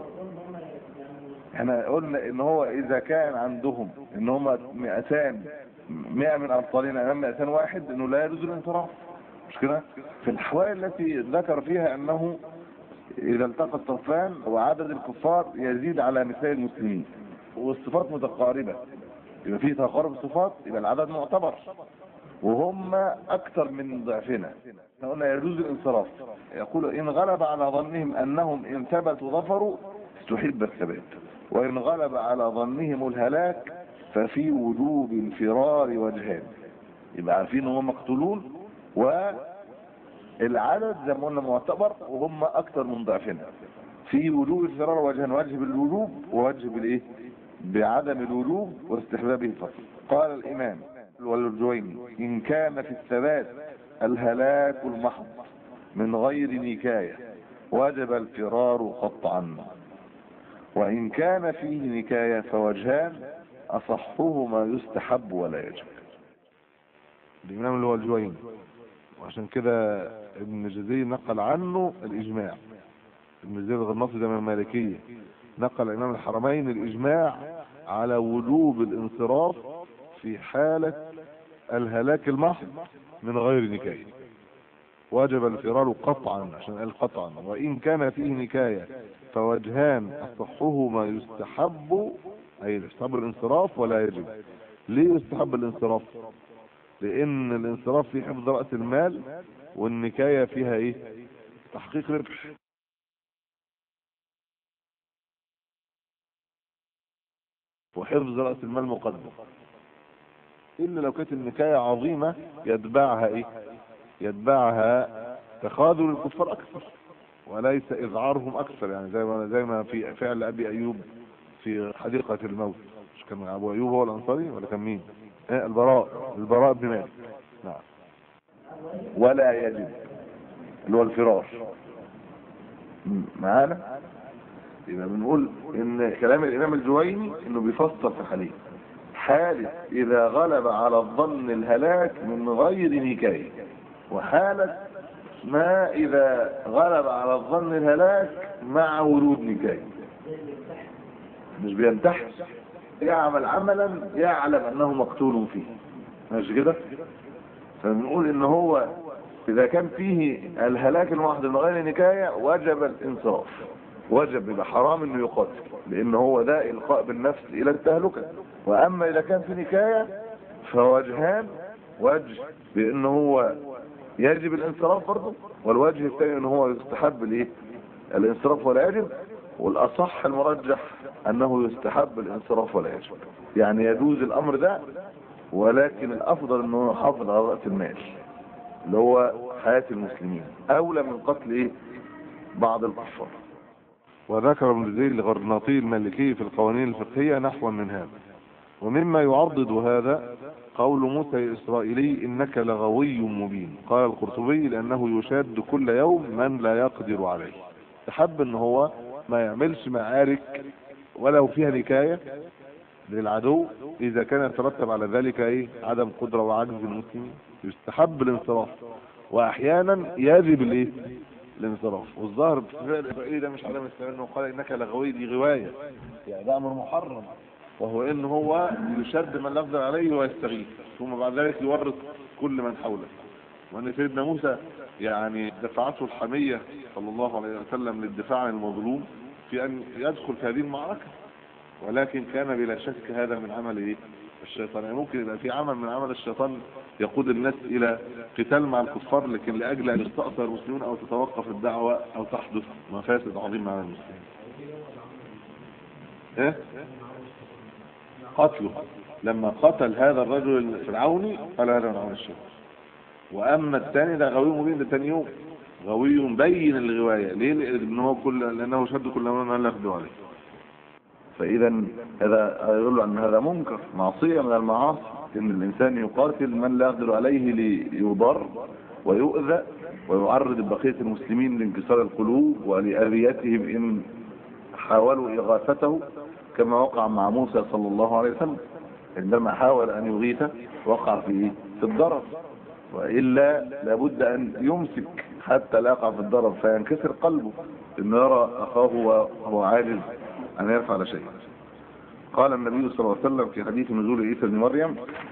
احنا قلنا ان هو اذا كان عندهم ان هم 100 من ابطالنا امام 200 واحد انه لا يجوز الانصراف، مش كده؟ في الاحوال التي ذكر فيها انه اذا التقى الصفان وعدد الكفار يزيد على مثال المسلمين والصفات متقاربه، يبقى في تقارب الصفات، يبقى العدد معتبر وهم اكثر من ضعفنا، قلنا يجوز الانصراف. يقول: ان غلب على ظنهم انهم ان ثبتوا ظفروا استحب الثبات، وان غلب على ظنهم الهلاك ففي وجوب الفرار وجهان. يبقى عارفين هم مقتولون والعدد زي ما قلنا معتبر وهم اكثر من ضعفنا. في وجوب الفرار وجهان: وجه بالوجوب ووجه بعدم الوجوب واستحبابه الفصل. قال الامام والجويني: ان كان في الثبات الهلاك المحض من غير نكاية وجب الفرار قطعا، وان كان فيه نكاية فوجهان اصحهما يستحب ولا يجب. الامام اللي هو الجويني، وعشان كده ابن جزي نقل عنه الاجماع. ابن جزي الغرناطي ده من المالكية، نقل امام الحرمين الاجماع على وجوب الانصراف في حالة الهلاك المحض من غير نكاية، وجب الفرار قطعا، عشان قال قطعا. وان كان فيه نكاية فوجهان اصحهما يستحب، اي يستحب الانصراف ولا يجب. ليه يستحب الانصراف؟ لان الانصراف فيه حفظ رأس المال، والنكاية فيها تحقيق ربح. وحفظ رأس المال مقدم، إلا لو كانت النكاية عظيمة يتبعها تخاذل الكفار أكثر وليس إذعارهم أكثر، يعني زي ما في فعل أبي أيوب في حديقة الموت. مش كان أبو أيوب هو الأنصاري ولا كان مين؟ البراء بن مالك. نعم. ولا يجب اللي هو الفرار معانا. يبقى بنقول ان كلام الامام الجويني انه بيفسر في حالة اذا غلب على الظن الهلاك من غير نكاية، وحالة ما اذا غلب على الظن الهلاك مع ورود نكاية. مش بينتحر، يعمل عملا يعلم انه مقتول فيه، مش كده؟ فبنقول ان هو اذا كان فيه الهلاك المحض من غير نكاية وجب الانصراف، وجب، يبقى حرام انه يقاتل، لان هو ده القاء بالنفس الى التهلكة. واما اذا كان في نكاية فوجهان: وجه بان هو يجب الانصراف برضه، والوجه الثاني ان هو يستحب الانصراف ولا يجب. والاصح المرجح انه يستحب الانصراف ولا يجب، يعني يجوز الامر ده، ولكن الافضل انه يحافظ على رأس المال اللي هو حياة المسلمين اولى من قتل بعض الكفار. وذكر ابن جزي الغرناطي المالكي في القوانين الفقهية نحو من هذا. ومما يعضد هذا قول موسى الإسرائيلي: إنك لغوي مبين. قال القرطبي: لأنه يشاد كل يوم من لا يقدر عليه. تحب ان هو ما يعملش معارك ولو فيها نكاية للعدو إذا كان يترتب على ذلك عدم قدرة وعجز المسلمين. يستحب الانصراف، وأحيانا يجب الانصراف. والظاهر في الفعل الإسرائيلي ده مش عدم استعمال، انه قال انك لغوي، دي غواية، يعني ده امر محرم، وهو ان هو يشد من يقدر عليه ويستغيث، ثم بعد ذلك يورط كل من حوله. وان سيدنا موسى يعني دفعته الحمية صلى الله عليه وسلم للدفاع عن المظلوم في ان يدخل في هذه المعركة، ولكن كان بلا شك هذا من عمل الشيطان. يعني ممكن يبقى في عمل من عمل الشيطان يقود الناس الى قتال مع الكفار، لكن لاجل ان يستأثر المسلمون او تتوقف الدعوة او تحدث مفاسد عظيمة على المسلمين. ايه قتله لما قتل هذا الرجل الفرعوني قال هذا من عمل الشيطان. واما الثاني ده غوي مبين، ده ثاني يوم غوي بين الغواية. ليه؟ لانه شد كل ما لا يقدر عليه. فإذا هذا يقول أن هذا منكر، معصية من المعاصي، إن الإنسان يقاتل من لا يقدر عليه ليضر ويؤذى ويعرض بقية المسلمين لانكسار القلوب ولأذيتهم إن حاولوا إغاثته، كما وقع مع موسى صلى الله عليه وسلم عندما حاول أن يغيثه وقع في الضرر، وإلا لابد أن يمسك حتى لا يقع في الضرر فينكسر قلبه إنه يرى أخاه وهو عاجز أن يفعل شيء. قال النبي صلى الله عليه وسلم في حديث نزول عيسى بن مريم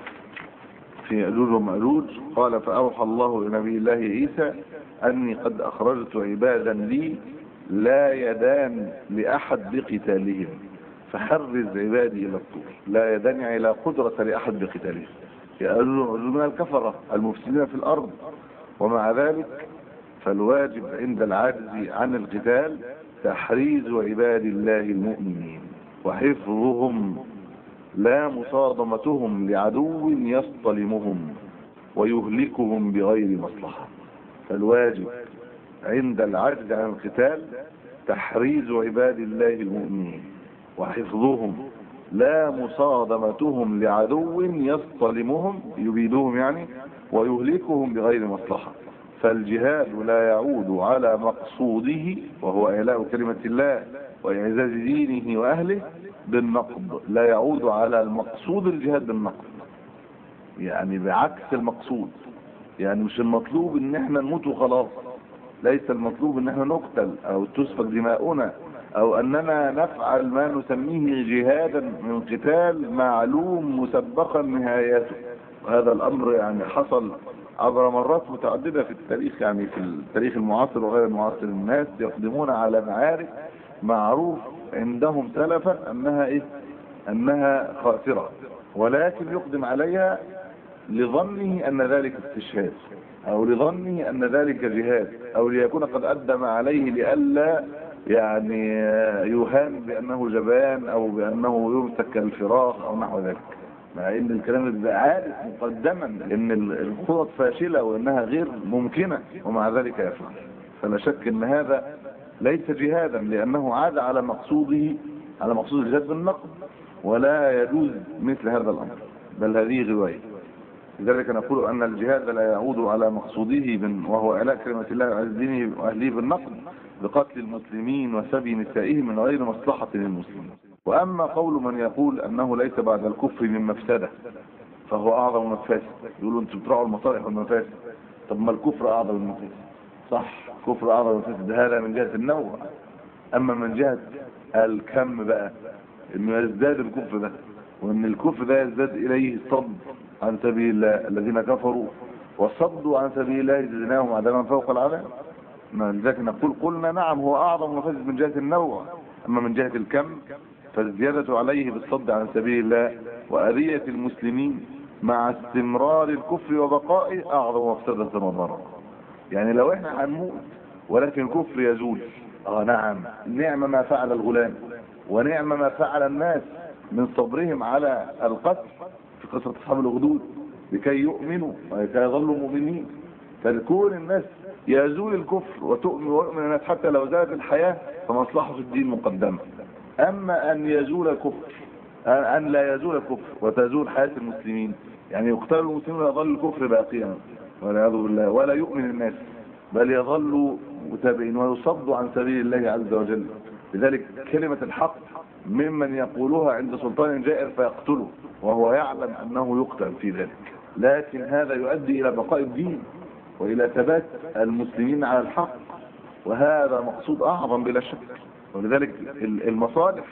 في يأجوج ومأجوج قال فأوحى الله لنبي الله عيسى أني قد أخرجت عبادا لي لا يدان لأحد بقتالهم فحرز عبادي إلى الطور. لا يدان يعني لا قدرة لأحد بقتالهم، يأجوج من الكفرة المفسدين في الأرض. ومع ذلك فالواجب عند العجز عن القتال تحريز عباد الله المؤمنين وحفظهم لا مصادمتهم لعدو يصطلمهم ويهلكهم بغير مصلحة. فالواجب عند العجز عن القتال تحريز عباد الله المؤمنين وحفظهم لا مصادمتهم لعدو يصطلمهم يبيدهم يعني ويهلكهم بغير مصلحة. فالجهاد لا يعود على مقصوده وهو إعلاء كلمة الله وإعزاز دينه وأهله بالنقد، لا يعود على المقصود الجهاد بالنقد، يعني بعكس المقصود. يعني مش المطلوب ان احنا نموت وخلاص، ليس المطلوب ان احنا نقتل او تسفك دماؤنا او اننا نفعل ما نسميه جهادا من قتال معلوم مسبقا نهايته. وهذا الامر يعني حصل عبر مرات متعددة في التاريخ، يعني في التاريخ المعاصر وغير المعاصر. الناس يقدمون على معارك معروف عندهم سلفا انها خاسرة، ولكن يقدم عليها لظنه ان ذلك استشهاد او لظنه ان ذلك جهاد او ليكون قد قدم عليه لئلا يعني يهان بانه جبان او بانه يمسك كالفراخ او نحو ذلك، مع ان الكلام بيبقى عارف مقدما ان الخطط فاشلة وانها غير ممكنة ومع ذلك يفعل. فلا شك ان هذا ليس جهادا لانه عاد على مقصوده، على مقصود الجهاد بالنقد، ولا يجوز مثل هذا الامر، بل هذه غواية. لذلك نقول ان الجهاد لا يعود على مقصوده وهو اعلاء كلمة الله وعز دينه واهله بالنقد بقتل المسلمين وسبي نسائهم من غير مصلحة للمسلمين. واما قول من يقول انه ليس بعد الكفر من مفسدة فهو اعظم مفاسد، يقولوا انتم بتراعوا المصالح والمفاسد، طب ما الكفر اعظم المفاسد. صح، كفر اعظم المفاسد، هذا من جهة النوع. اما من جهة الكم بقى انه يزداد الكفر ده، وان الكفر ده يزداد اليه الصد عن سبيل الله. الذين كفروا وصدوا عن سبيل الله جزيناهم عذابا فوق العذاب. لذلك نقول قلنا نعم هو اعظم مفاسد من جهة النوع، اما من جهة الكم فالزيادة عليه بالصد عن سبيل الله وأذية المسلمين مع استمرار الكفر وبقائه أعظم مفسدة وضرر. يعني لو احنا هنموت ولكن الكفر يزول، نعم، نعم ما فعل الغلام ونعم ما فعل الناس من صبرهم على القتل في قصة أصحاب الأخدود لكي يؤمنوا ولكي يظلوا مؤمنين. فالكون الناس يزول الكفر وتؤمن الناس حتى لو زالت الحياة فمصلحة الدين مقدمة. اما ان يزول الكفر، ان لا يزول الكفر وتزول حياة المسلمين، يعني يقتل المسلمين ويظل الكفر باقيا والعياذ بالله ولا يؤمن الناس بل يظل متابعين ويصدوا عن سبيل الله عز وجل. لذلك كلمة الحق ممن يقولها عند سلطان جائر فيقتله وهو يعلم انه يقتل في ذلك، لكن هذا يؤدي الى بقاء الدين والى ثبات المسلمين على الحق، وهذا مقصود اعظم بلا شك. ولذلك المصالح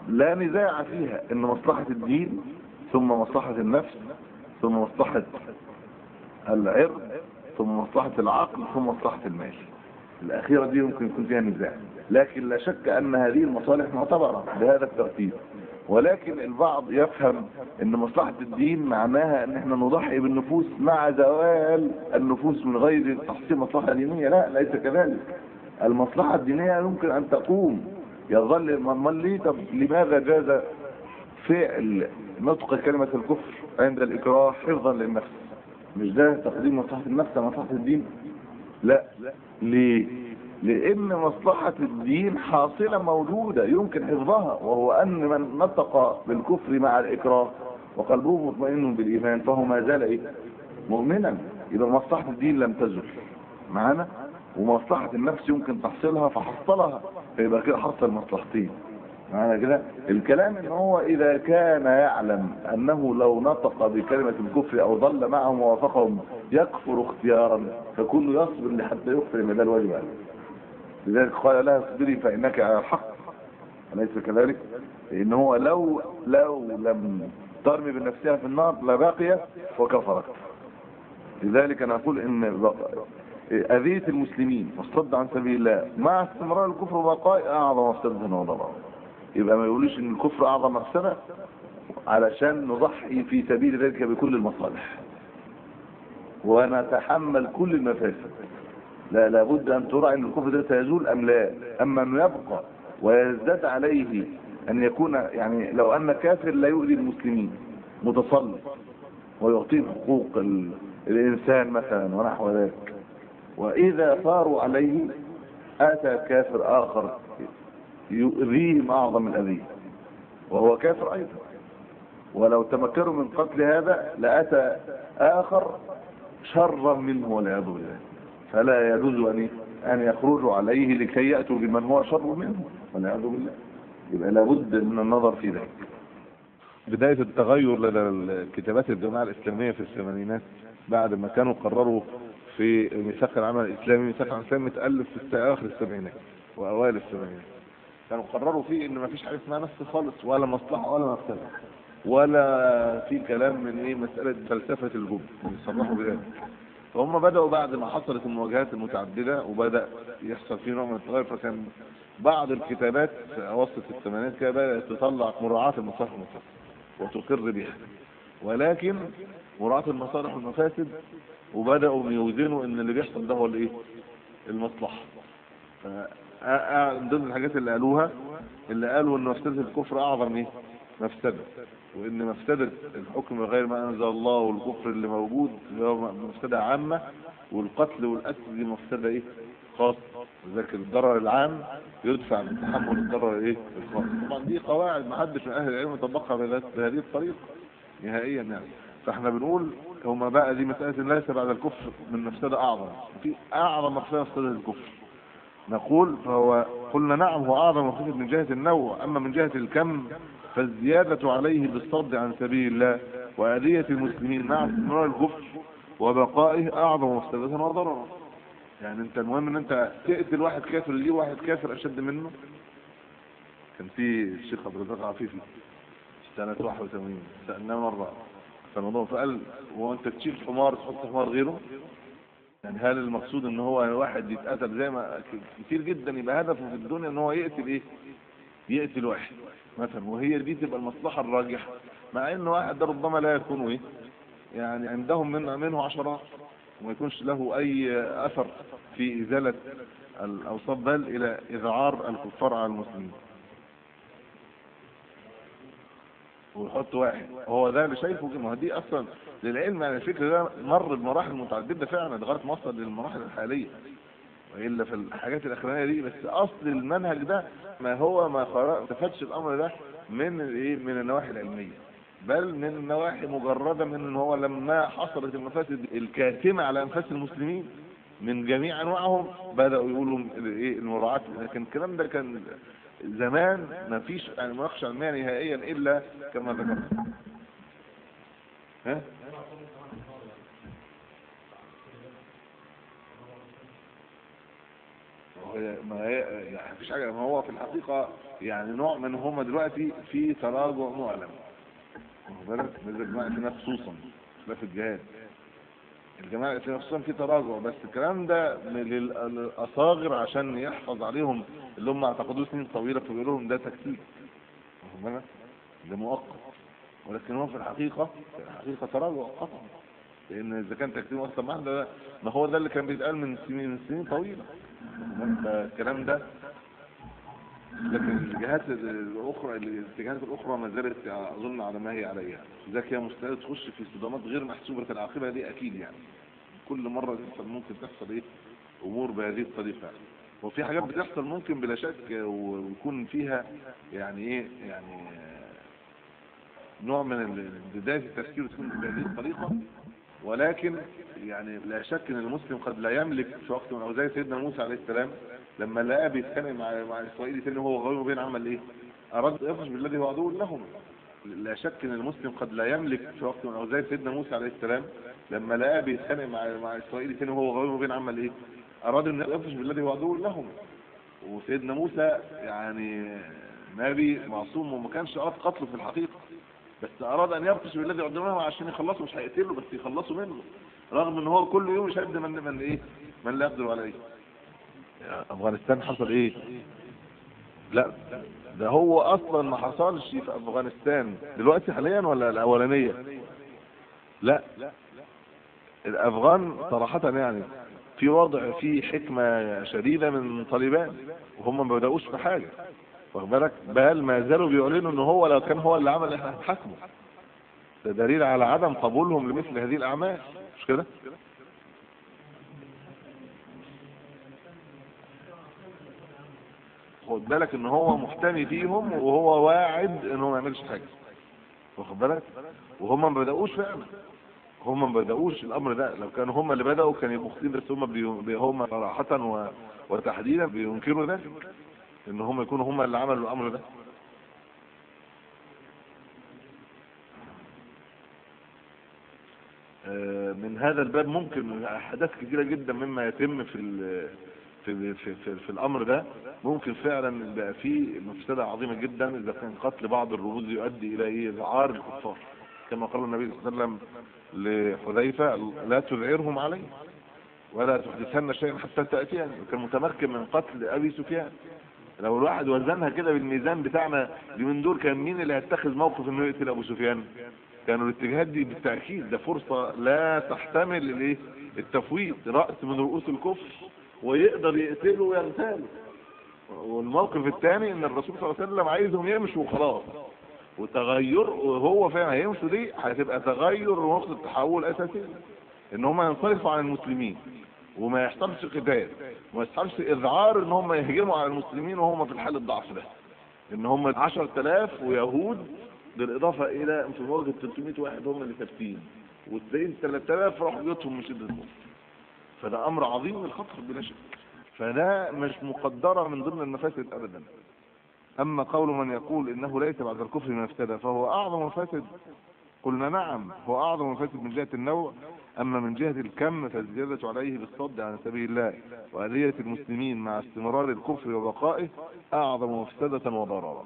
لا نزاع فيها ان مصلحة الدين ثم مصلحة النفس ثم مصلحة العرض ثم مصلحة العقل ثم مصلحة المال. الأخيرة دي ممكن يكون فيها نزاع، لكن لا شك أن هذه المصالح معتبرة بهذا الترتيب. ولكن البعض يفهم أن مصلحة الدين معناها أن احنا نضحي بالنفوس مع زوال النفوس من غير تحصيل مصلحة دينية. لا، ليس كذلك. المصلحة الدينية يمكن أن تقوم، يظل من لي. طب لماذا جاز فعل نطق كلمة الكفر عند الإكراه حفظا للنفس؟ مش ده تقديم مصلحة النفس على مصلحة الدين؟ لا. ليه؟ لأن مصلحة الدين حاصلة موجودة يمكن حفظها، وهو أن من نطق بالكفر مع الإكراه وقلبه مطمئن بالإيمان فهو ما زال إيه؟ مؤمنا. إذا مصلحة الدين لم تزل معنا، ومصلحة النفس يمكن تحصلها فحصلها، فيبقى كده حصل مصلحتين معنا كده. الكلام ان هو اذا كان يعلم انه لو نطق بكلمة الكفر او ضل معهم ووافقهم يكفر اختيارا، فكل يصبر لحتى يكفر ان ده الواجب عليه. لذلك قال لها اصبري فانك على الحق، أليس كذلك؟ لان هو لو لم ترمي بنفسها في النار لباقية وكفرت. لذلك انا اقول ان اذية المسلمين والصد عن سبيل الله مع استمرار الكفر وبقاء اعظم مفسدة وضرر. يبقى ما يقولوش ان الكفر اعظم مفسدة علشان نضحي في سبيل ذلك بكل المصالح ونتحمل كل المفاسد. لا، لابد ان ترى ان الكفر ده سيزول ام لا. اما انه يبقى ويزداد عليه ان يكون، يعني لو ان كافر لا يؤذي المسلمين متسلط ويعطيه حقوق الانسان مثلا ونحو ذلك، واذا ثاروا عليه اتى كافر اخر يؤذيهم اعظم الاذية وهو كافر ايضا، ولو تمكنوا من قتل هذا لاتى اخر شرا منه والعياذ بالله. فلا يجوز ان يخرجوا عليه لكي ياتوا بمن هو شر منه والعياذ بالله. يبقى لابد من النظر في ذلك. بداية التغير لدى كتابات الجماعة الإسلامية في الثمانينات بعد ما كانوا قرروا في ميثاق العمل الإسلامي، ميثاق العمل الإسلامي متألف في آخر السبعينات وأوائل الثمانينات، كانوا قرروا فيه إن ما فيش حاجة اسمها نفس خالص ولا مصلحة ولا مفسدة ولا في كلام من مسألة فلسفة الجبن، يصرحوا بذلك. فهم بدأوا بعد ما حصلت المواجهات المتعددة وبدأ يحصل فيه نوع من التغير، فكان بعض الكتابات في أواسط الثمانينات كده بدأت تطلع مراعاة المصالح والمفاسد وتقر بها، ولكن مراعاة المصالح والمفاسد وبدأوا يوزنوا ان اللي بيحصل ده هو الايه؟ المصلحة. من ضمن الحاجات اللي قالوها اللي قالوا ان مفسدة الكفر اعظم ايه؟ مفسدة، وان مفسدة الحكم غير ما انزل الله والكفر اللي موجود اللي هو مفسدة عامة، والقتل والاسر دي مفسدة ايه؟ خاصة. لذلك الضرر العام يدفع من تحمل الضرر ايه؟ الخاص. طبعا دي قواعد ما حدش من اهل العلم طبقها بهذه الطريقة نهائيا يعني. فاحنا بنقول هما بقى دي مسألة ليس بعد الكفر من مفسدة اعظم، في اعظم مفسدة الكفر نقول فهو قلنا نعم هو اعظم مفسدة من جهة النوع، اما من جهة الكم فالزيادة عليه بالصد عن سبيل الله وأذية المسلمين مع استمرار الكفر وبقائه اعظم مفسدة وضررا. يعني انت المهم ان انت تقتل واحد كافر يجيب واحد كافر اشد منه. كان في الشيخ عبد الرزاق عفيفي سنة 81 سألناه مرة في الموضوع فقال هو انت تشيل حمار تحط حمار غيره؟ يعني هل المقصود ان هو واحد يتقتل زي ما كتير جدا يبقى هدفه في الدنيا ان هو يقتل ايه؟ يقتل واحد مثلا، وهي دي تبقى المصلحة الراجحة، مع ان واحد ده ربما لا يكون ايه؟ يعني عندهم منه عشرات وما يكونش له اي اثر في ازالة الاوصاف بل الى اذعار الكفار على المسلمين. ويحط واحد هو ده اللي شايفه، ما دي اصلا للعلم يعني الفكر ده مر بمراحل متعدده فعلا لغايه ما وصل للمراحل الحاليه، والا في الحاجات الاخرانيه دي. بس اصل المنهج ده ما هو ما استفادش الامر ده من ايه؟ من النواحي العلميه، بل من النواحي مجرده من ان هو لما حصلت المفاسد الكاتمه على انفاس المسلمين من جميع انواعهم بداوا يقولوا ايه؟ المراعاه. لكن الكلام ده كان زمان ما فيش يعني مناقشه علميه نهائيا الا كما ذكرت. ها ما هي يعني مفيش حاجه، ما هو في الحقيقه يعني نوع من هم دلوقتي في تراجع معلن، واخد بالك؟ نزل الجماعه الاسلاميه خصوصا، ده في الجهاد الجماعه الاسلاميه خصوصا في تراجع، بس الكلام ده للاصاغر عشان يحفظ عليهم اللي هم اعتقدوه سنين طويله، فبيقول لهم ده تكتيك، واخد بالك؟ ده مؤقت، ولكن هو في الحقيقه تراجع قطعا، لان اذا كان تكتيك مؤقت ما هو ده اللي كان بيتقال من سنين طويله، فالكلام ده. لكن الاتجاهات الاخرى ما زالت اظن على ما هي عليها، لذلك هي مستعده تخش في صدامات غير محسوبه العاقبه دي اكيد، يعني كل مره تحصل ممكن تحصل امور بهذه الطريقه، وفي حاجات بتحصل ممكن بلا شك ويكون فيها يعني نوع من بدايه التفكير تكون بهذه الطريقه، ولكن يعني لا شك ان المسلم قد لا يملك في وقت من زي سيدنا موسى عليه السلام لما لقاه بيتخانق مع اسرائيلي تاني وهو غير وبين عمل ايه؟ اراد يفحش بالذي هو عدو لهم. لا شك ان المسلم قد لا يملك في وقت من زي سيدنا موسى عليه السلام لما لقاه بيتخانق مع اسرائيلي تاني وهو غير وبين عمل ايه؟ اراد ان يفحش بالذي هو عدو لهم. وسيدنا موسى يعني نبي معصوم وما كانش قصد قتله في الحقيقه، بس اراد ان يبطش بالذي قدمه عشان يخلصوا، مش هيقتله بس يخلصوا منه، رغم ان هو كل يوم يشد من لا يقدر عليه. افغانستان حصل ايه؟ لا ده هو اصلا ما حصلش في افغانستان دلوقتي حاليا ولا الاولانيه؟ لا الافغان صراحه يعني في وضع فيه حكمه شديده من طالبان، وهم ما بداوش في حاجه، واخد بالك؟ بل ما زالوا بيعلنوا ان هو لو كان هو اللي عمل احنا هنحاكمه. ده دليل على عدم قبولهم لمثل هذه الاعمال، مش كده؟ خد بالك ان هو محتمي فيهم وهو واعد ان هو ما يعملش حاجه، واخد بالك؟ وهم ما بداوش فعلا، هم ما بداوش الامر ده، لو كانوا هم اللي بداوا كانوا يبقوا مخطئين، بس هم صراحه وتحديدا بينكروا ذلك، ان هم يكونوا هم اللي عملوا الامر ده. من هذا الباب ممكن احداث كثيره جدا مما يتم في الامر ده ممكن فعلا يبقى فيه مفسده عظيمه جدا، اذا كان قتل بعض الرموز يؤدي الى اذعار الكفار، كما قال النبي صلى الله عليه وسلم لحذيفه: لا تذعرهم علي ولا تحدثن شيئا حتى تاتيني. وكان متمكن من قتل ابي سفيان. لو الواحد وزنها كده بالميزان بتاعنا اليومين دول، كان مين اللي هيتخذ موقف انه يقتل ابو سفيان؟ كانوا الاتجاهات دي بالتاكيد، ده فرصه لا تحتمل التفويض، راس من رؤوس الكفر ويقدر يقتله ويغتاله. والموقف الثاني ان الرسول صلى الله عليه وسلم عايزهم يمشوا وخلاص، وتغير وهو فعلا هيمشوا، دي هتبقى تغير نقطه تحول اساسي، ان هم ينصرفوا عن المسلمين وما يحصلش قتال وما يحصلش اذعار ان هم يهجموا على المسلمين وهم في الحال الضعف ده، ان هم 10,000 ويهود بالاضافه الى في مواجهه 300 واحد هم اللي ثابتين، وتلاقين 3000 راحوا بيوتهم من شده الخوف. فده امر عظيم الخطر بلا شك، فده مش مقدره من ضمن المفاسد ابدا. اما قول من يقول انه ليس بعد الكفر مفسده فهو اعظم مفاسد، قلنا نعم هو اعظم مفاسد من جهه النوع، اما من جهه الكم فالزياده عليه بالصد عن سبيل الله واذيه المسلمين مع استمرار الكفر وبقائه اعظم مفسده وضررا.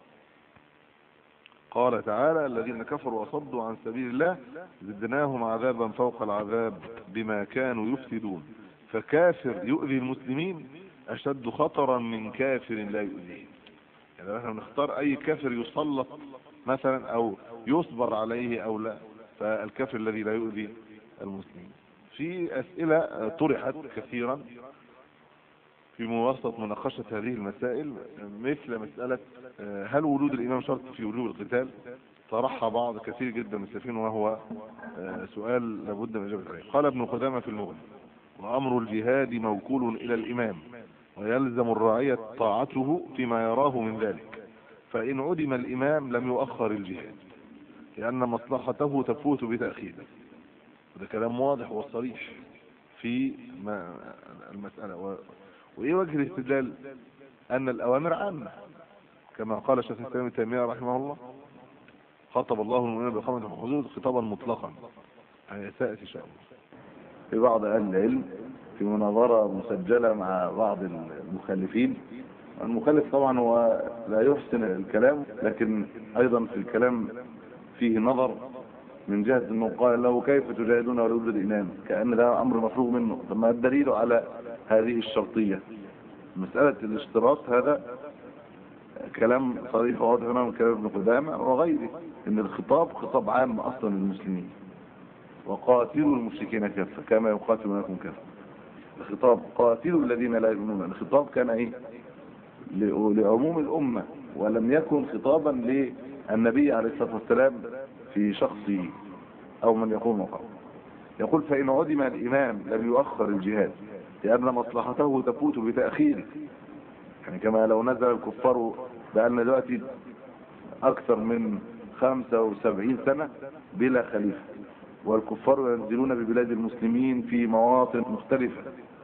قال تعالى: الذين كفروا وصدوا عن سبيل الله زدناهم عذابا فوق العذاب بما كانوا يفسدون. فكافر يؤذي المسلمين اشد خطرا من كافر لا يؤذيهم. يعني احنا بنختار اي كافر يسلط مثلا او يصبر عليه او لا، فالكافر الذي لا يؤذي المسلمين. في اسئله طرحت كثيرا في مواسطة مناقشة هذه المسائل، مثل مسألة هل وجود الإمام شرط في وجوب القتال؟ طرحها بعض كثير جدا من السلفيين، وهو سؤال لابد من إجابة عليه. قال ابن قدامة في المغني: وأمر الجهاد موكول إلى الإمام ويلزم الرعية طاعته فيما يراه من ذلك، فإن عدم الإمام لم يؤخر الجهاد لأن مصلحته تفوت بتأخيره. هذا كلام واضح وصريح في المسألة. وإيه وجه الاستدلال؟ أن الأوامر عامة، كما قال الشيخ الإسلام ابن تيمية رحمه الله: خطب الله المؤمنين بإقامة الحدود خطابا مطلقا، سيأتي إن شاء الله. في بعض أهل العلم في مناظرة مسجلة مع بعض المخالفين. المخالف طبعا هو لا يحسن الكلام، لكن ايضا في الكلام فيه نظر من جهة انه قال له كيف تجاهدون ولا يوجد امام، كأن ده امر مفروغ منه. ثم الدليل على هذه الشرطية مسألة الاشتراط، هذا كلام صريح وواضح من كلام ابن قدامة وغيره، ان الخطاب خطاب عام اصلا للمسلمين، وقاتلوا المشركين كافة كما يقاتلونكم كافة. الخطاب قاتلوا الذين لا يؤمنون، الخطاب كان ايه؟ لعموم الامة، ولم يكن خطابا للنبي عليه الصلاة والسلام في شخصه او من يقوم مقامه. يقول فإن عدم الإمام لم يؤخر الجهاد لأن مصلحته تفوت بتأخيره. يعني كما لو نزل الكفار بقالنا دلوقتي أكثر من 75 سنة بلا خليفة، والكفار ينزلون ببلاد المسلمين في مواطن مختلفة،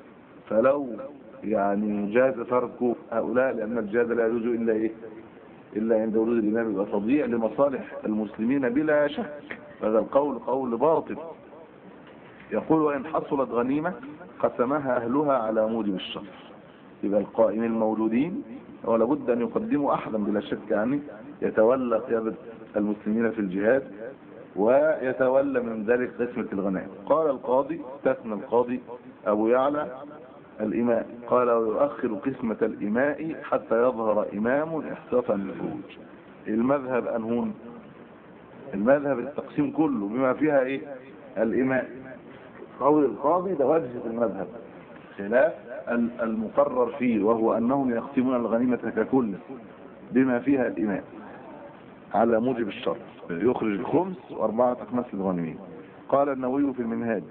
فلو يعني جاز ترك هؤلاء، لأن الجهاد لا يجوز إلا إيه؟ إلا عند وجود الإمام، يبقى تضييع لمصالح المسلمين بلا شك. هذا القول قول باطل. يقول وإن حصلت غنيمة قسمها أهلها على موجب الشرط. يبقى القائمين الموجودين هو لابد أن يقدموا أحدا بلا شك، يعني يتولى قيادة المسلمين في الجهاد ويتولى من ذلك قسمة الغنائم. قال القاضي، استثنى القاضي أبو يعلى الإماء، قال ويؤخر قسمة الإماء حتى يظهر إمام احتفا للخروج. المذهب أنهون؟ المذهب التقسيم كله بما فيها إيه؟ الإماء. قول القاضي ده وجه المذهب، خلاف المقرر فيه وهو أنهم يقسمون الغنيمة ككل بما فيها الإماء على موجب الشرط، يخرج الخمس وأربعة أخماس للغانمين. قال النووي في المنهاج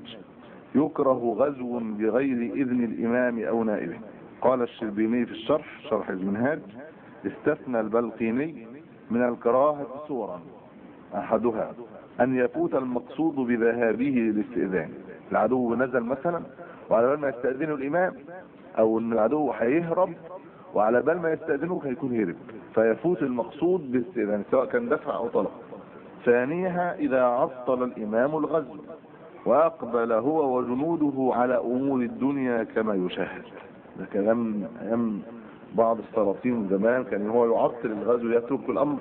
يكره غزو بغير إذن الإمام أو نائبه. قال الشربيني في الشرح، شرح المنهاج، استثنى البلقيني من الكراهة صورا، أحدها أن يفوت المقصود بذهابه للاستئذان. العدو نزل مثلا وعلى بال ما يستأذنه الإمام، أو أن العدو هيهرب وعلى بال ما يستأذنه هيكون هرب، فيفوت المقصود بالاستئذان سواء كان دفع أو طلب. ثانيها إذا عطل الإمام الغزو وأقبل هو وجنوده على أمور الدنيا كما يشاهد. ده كلام أيام بعض السلاطين زمان، كان هو يعطل الغزو يترك الأمر.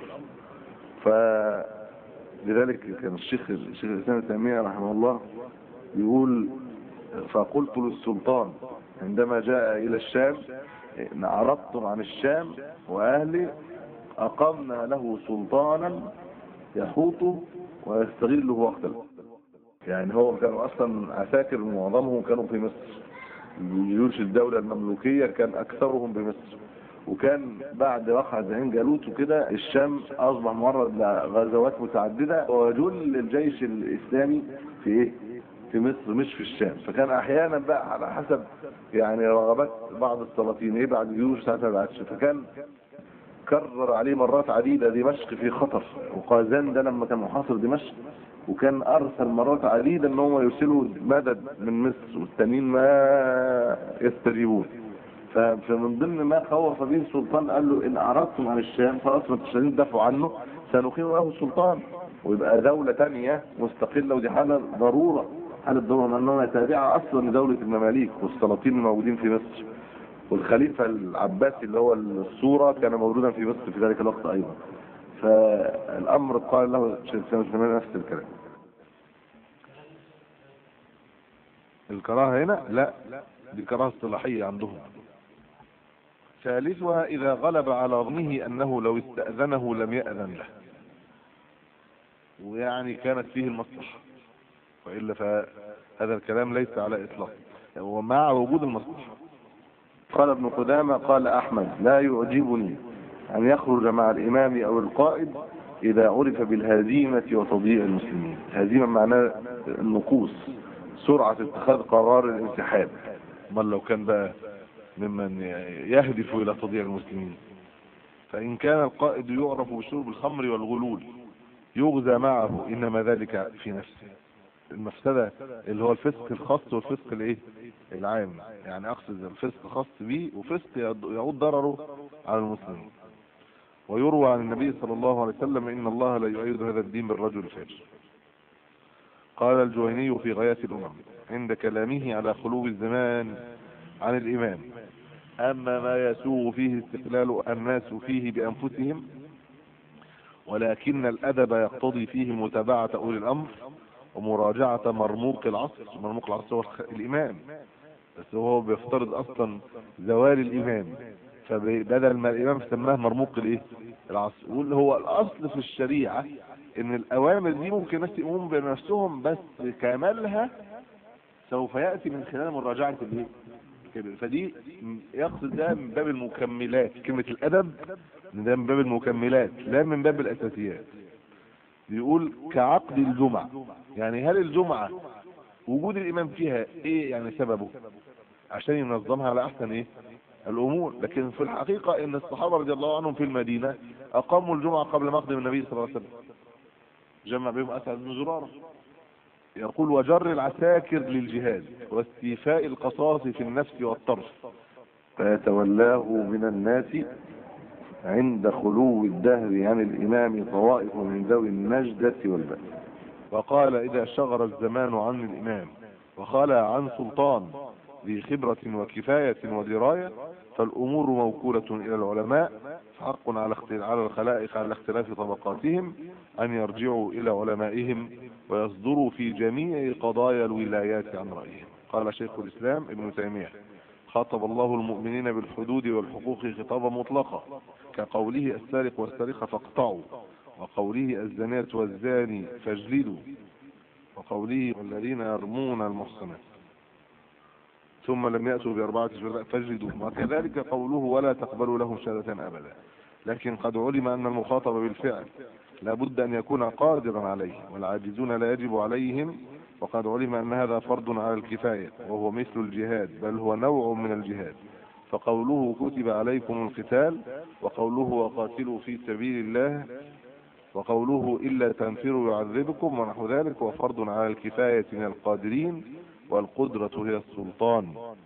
فلذلك كان الشيخ الإسلام ابن تيمية رحمه الله يقول فقلت للسلطان عندما جاء إلى الشام إن عرضتم عن الشام وأهلي أقمنا له سلطانا يحوطه ويستغله وقتا. يعني هو كانوا أصلا عساكر معظمهم كانوا في مصر، جيوش الدولة المملوكية كان أكثرهم بمصر، وكان بعد وقعة عين جالوت وكده الشام أصبح معرض لغزوات متعددة، وجل الجيش الإسلامي في إيه؟ في مصر مش في الشام. فكان أحيانا بقى على حسب يعني رغبات بعض السلاطين إيه بعد جيوش ساعتها ما بعدش، فكان كرر عليه مرات عديدة دمشق في خطر، وقازان ده لما كان محاصر دمشق وكان أرسل مرات عديدة ان هم يرسلوا مدد من مصر والتانيين ما يستجيبون. فمن ضمن ما خوف به السلطان قال له إن أعرضتم عن الشام خلاص ما تشترين تدافعوا عنه سنقيم له السلطان ويبقى دولة تانية مستقلة، ودي حالة ضرورة، حالة ضرورة أنها تابعة أصلا لدولة المماليك والسلاطين الموجودين في مصر. والخليفة العباسي اللي هو الصورة كان موجودا في مصر في ذلك الوقت أيضا. فالأمر قال له نفس الكلام. الكراهة هنا لا، دي كراهة اصطلاحية عندهم. ثالثها إذا غلب على ظنه أنه لو استأذنه لم يأذن له، ويعني كانت فيه المصلحة، وإلا فهذا الكلام ليس على إطلاق ومع وجود المصلحة. قال ابن قدامة قال أحمد لا يعجبني أن يخرج مع الإمام أو القائد إذا عرف بالهزيمة وتضييع المسلمين. هزيمة معناه النقوص، سرعة اتخاذ قرار الانسحاب. بل لو كان بقى ممن يهدف إلى تضييع المسلمين. فإن كان القائد يعرف بشرب الخمر والغلول يغزى معه، إنما ذلك في نفسه المفسدة اللي هو الفسق الخاص والفسق الايه العام. يعني اقصد الفسق خاص به وفسق يعود ضرره على المسلمين. ويروى عن النبي صلى الله عليه وسلم ان الله لا يؤيد هذا الدين بالرجل الفاجر. قال الجويني في غاية الأمم عند كلامه على خلو الزمان عن الإمام: أما ما يسوغ فيه استقلال الناس فيه بأنفسهم، ولكن الأدب يقتضي فيه متابعة أولي الأمر ومراجعة مرموق العصر. مرموق العصر هو الإمام، بس هو بيفترض أصلا زوال الإمام، فبدل ما الإمام سماه مرموق العصر. يقول هو الأصل في الشريعة إن الأوامر دي ممكن ناس يقومون بنفسهم، بس كمالها سوف يأتي من خلال مراجعة كده. فدي يقصد ده من باب المكملات، كلمة الأدب ده من باب المكملات لا من باب الأساسيات. بيقول كعقد الجمعة، يعني هل الجمعة وجود الإمام فيها إيه يعني سببه؟ عشان ينظمها على أحسن الأمور. لكن في الحقيقة إن الصحابة رضي الله عنهم في المدينة أقاموا الجمعة قبل مقدم النبي صلى الله عليه وسلم، جمع بهم أسعد بن زرارة. يقول وجر العساكر للجهاد واستيفاء القصاص في النفس والطرف، فيتولاه من الناس عند خلو الدهر عن الإمام طوائف من ذوي النجدة والبأس. وقال إذا شغر الزمان عن الإمام وخلى عن سلطان ذي خبرة وكفاية ودراية فالأمور موكولة إلى العلماء، فحق على الخلائق على اختلاف طبقاتهم أن يرجعوا إلى علمائهم ويصدروا في جميع قضايا الولايات عن رأيهم. قال شيخ الإسلام ابن تيمية: خاطب الله المؤمنين بالحدود والحقوق خطابا مطلقا، كقوله السارق والسارقة فاقطعوا، وقوله الزانية والزاني فاجلدوا، وقوله والذين يرمون المحصنات ثم لم يأتوا بأربعة شهداء فاجلدوا، وكذلك قوله ولا تقبلوا لهم شهادة أبدا. لكن قد علم أن المخاطب بالفعل لابد أن يكون قادرا عليه، والعاجزون لا يجب عليهم، وقد علم أن هذا فرض على الكفاية وهو مثل الجهاد، بل هو نوع من الجهاد. فقوله كتب عليكم القتال، وقوله وقاتلوا في سبيل الله، وقوله إلا تنفروا يعذبكم ونحو ذلك، وفرض على الكفاية من القادرين، والقدرة هي السلطان،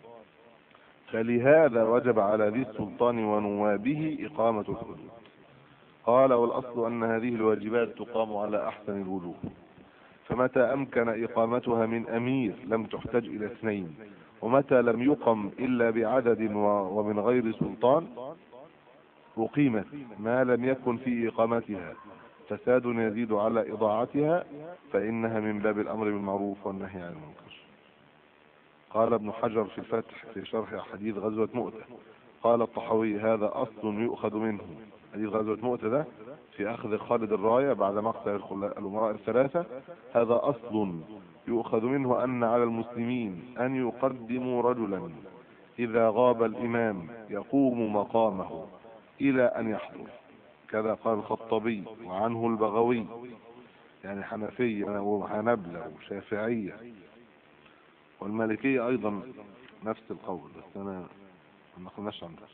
فلهذا وجب على ذي السلطان ونوابه إقامة الحدود. قال والأصل أن هذه الواجبات تقام على أحسن الوجوه، فمتى أمكن إقامتها من أمير لم تحتاج إلى اثنين، ومتى لم يقم إلا بعدد ومن غير سلطان أقيمت ما لم يكن في إقامتها فساد يزيد على إضاعتها، فإنها من باب الأمر بالمعروف والنهي عن المنكر. قال ابن حجر في الفتح في شرح حديث غزوة مؤتة، قال الطحاوي هذا أصل يؤخذ منه، حديث غزوة مؤتة ده في أخذ خالد الراية بعد مقتل الأمراء الثلاثة، هذا أصل يؤخذ منه أن على المسلمين أن يقدموا رجلا إذا غاب الإمام يقوم مقامه إلى أن يحضر، كذا قال الخطبي وعنه البغوي، يعني حنفية وحنبلة وشافعية والمالكية أيضا نفس القول، بس أنا ما قلناش عنه.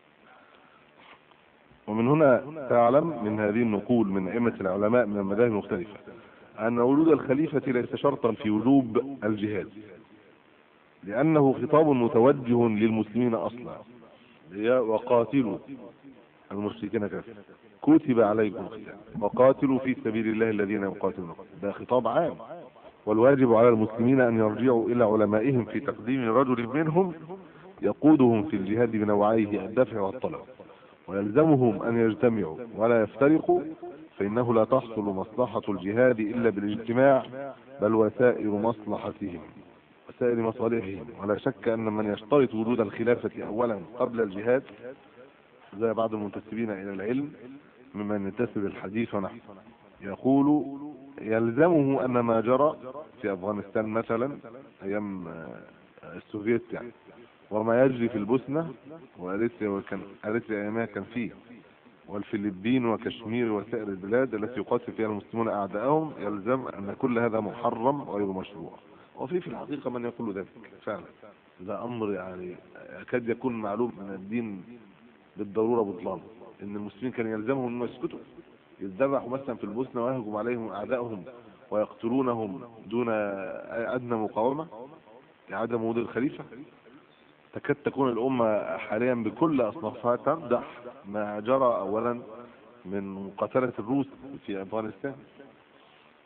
ومن هنا تعلم من هذه النقول من أئمة العلماء من المذاهب المختلفة أن وجود الخليفة ليس شرطا في وجوب الجهاد، لأنه خطاب متوجه للمسلمين أصلا، وقاتلوا المشركين كافة، كتب عليكم القتال وقاتلوا في سبيل الله الذين يقاتلونكم، ده خطاب عام. والواجب على المسلمين أن يرجعوا إلى علمائهم في تقديم رجل منهم يقودهم في الجهاد بنوعيه الدفع والطلب، ويلزمهم أن يجتمعوا ولا يفترقوا، فإنه لا تحصل مصلحة الجهاد إلا بالاجتماع، بل وسائر مصلحتهم وسائر مصالحهم. ولا شك أن من يشترط وجود الخلافة أولا قبل الجهاد زي بعض المنتسبين إلى العلم ممن ينتسب الحديث ونحن يقول يلزمه أن ما جرى في أفغانستان مثلا أيام السوفيت يعني، وما يجري في البوسنة وأريتريا، وكان أريتريا أيامها كان فيه، والفلبين وكشمير وسائر البلاد التي يقاتل فيها المسلمون أعداءهم، يلزم أن كل هذا محرم غير مشروع. وفي الحقيقة من يقول ذلك فعلا، ده أمر يعني يكاد يكون معلوم من الدين بالضرورة بطلان، إن المسلمين كان يلزمهم أن يسكتوا، يذبحوا مثلا في البوسنة ويهجم عليهم أعدائهم ويقتلونهم دون أدنى مقاومة لعدم وجود الخليفة. تكاد تكون الأمة حاليا بكل أصنافها تمدح ما جرى أولا من مقاتلة الروس في أفغانستان،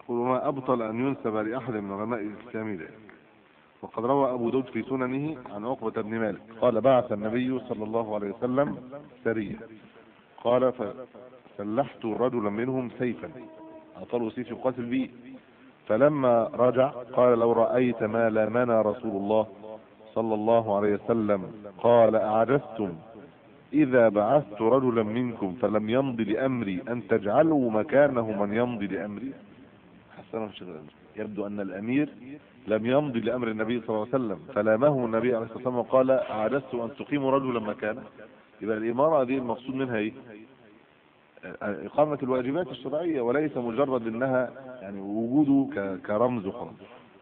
يقول ما أبطل أن ينسب لأحد من علماء الإسلام ذلك. وقد روى أبو داود في سننه عن عقبة بن مالك قال بعث النبي صلى الله عليه وسلم سرية، قال فسلحت رجلا منهم سيفا، أعطاه سيف يقاتل به، فلما رجع قال لو رأيت ما لامنا رسول الله صلى الله عليه وسلم قال أعجزتم إذا بعثت رجلا منكم فلم يمضي لأمري أن تجعلوا مكانه من يمضي لأمري. حسنا يبدو أن الأمير لم يمضي لأمر النبي صلى الله عليه وسلم فلامه النبي عليه الصلاة والسلام وقال أعجزت أن تقيموا رجلا مكانه. يبقى الإمارة دي المقصود منها إيه؟ إقامة الواجبات الشرعية، وليس مجرد أنها يعني وجوده كرمز وخلاص.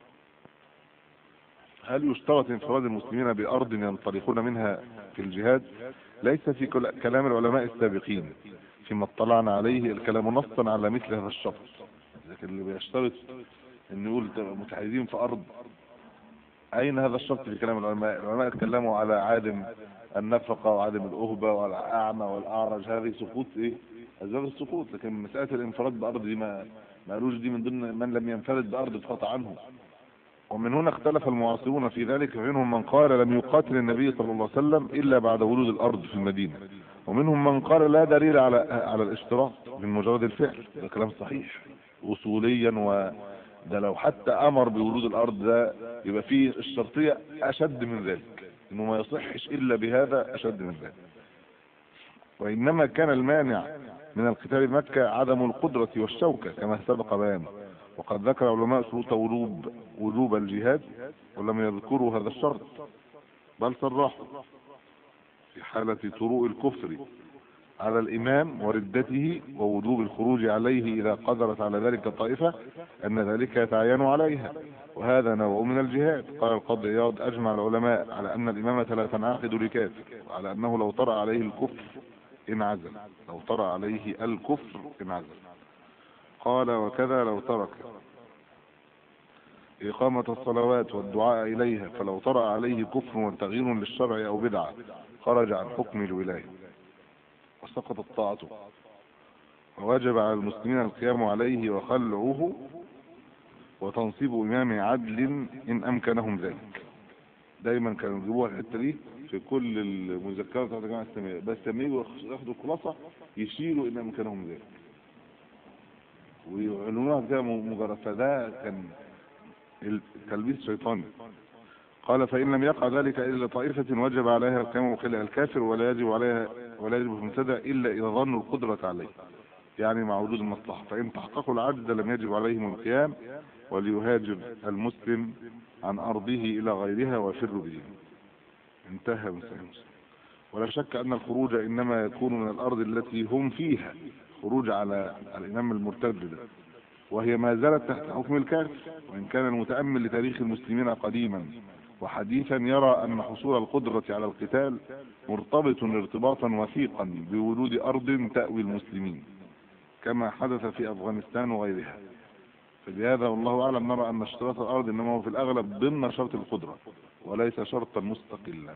هل يشترط انفراد المسلمين بأرض ينطلقون منها في الجهاد؟ ليس في كلام العلماء السابقين فيما اطلعنا عليه الكلام نصا على مثل هذا الشرط، لكن اللي بيشترط ان يقول متحيزين في أرض، أين هذا الشرط في كلام العلماء؟ العلماء اتكلموا على عادم النفقة وعدم الأهبة والأعمى والأعرج، هذه سقوط إيه؟ أسباب السقوط. لكن مسألة الانفراد بأرض دي ما قالوش دي من ضمن من لم ينفرد بأرض اتقطع عنه. ومن هنا اختلف المعاصرون في ذلك، منهم من قال لم يقاتل النبي صلى الله عليه وسلم إلا بعد ولود الأرض في المدينة، ومنهم من قال لا دليل على الاشتراط من مجرد الفعل. ده كلام صحيح أصوليا، وده لو حتى أمر بولود الأرض ده يبقى فيه الشرطية أشد من ذلك، إنه ما يصحش إلا بهذا أشد من ذلك. وإنما كان المانع من القتال بمكة عدم القدرة والشوكة كما سبق بيانه. وقد ذكر علماء شروط وجوب الجهاد ولم يذكروا هذا الشرط، بل صرحوا في حالة طروء الكفر على الإمام وردته ووجوب الخروج عليه إذا قدرت على ذلك طائفة أن ذلك يتعين عليها، وهذا نوع من الجهاد. قال القاضي عياض أجمع العلماء على أن الإمامة لا تنعقد لكافر، وعلى أنه لو طرأ عليه الكفر انعزل، لو طرأ عليه الكفر انعزل. قال وكذا لو ترك إقامة الصلوات والدعاء إليها، فلو طرأ عليه كفر وتغيير للشرع أو بدعة خرج عن حكم الولاية وسقطت طاعته، ووجب على المسلمين القيام عليه وخلعه وتنصيب إمام عدل إن أمكنهم ذلك. دايما كانوا يجيبوها الحتة دي في كل المذكرات بتاعت الجماعة الإسلامية، بس لما ياخدوا الخلاصة يشيلوا إن أمكنهم ذلك ويعلنوها كده مجرد، فده كان تلبيس شيطاني. قال فإن لم يقع ذلك إلا طائفة وجب عليها القيام بخلع الكافر، ولا يجب في المبتدأ إلا إذا ظنوا القدرة عليه، يعني مع وجود المصلحة. فإن تحققوا العجز لم يجب عليهم القيام، وليهاجر المسلم عن أرضه إلى غيرها ويفر به. انتهى من صحيح مسلم. ولا شك أن الخروج إنما يكون من الأرض التي هم فيها، خروج على الإمام المرتد ده، وهي ما زالت تحت حكم الكافر. وإن كان المتأمل لتاريخ المسلمين قديما وحديثا يرى أن حصول القدرة على القتال مرتبط ارتباطا وثيقا بوجود أرض تأوي المسلمين كما حدث في أفغانستان وغيرها. فبهذا والله أعلم نرى أن اشتراط الأرض إنما هو في الأغلب ضمن شرط القدرة وليس شرطا مستقلا.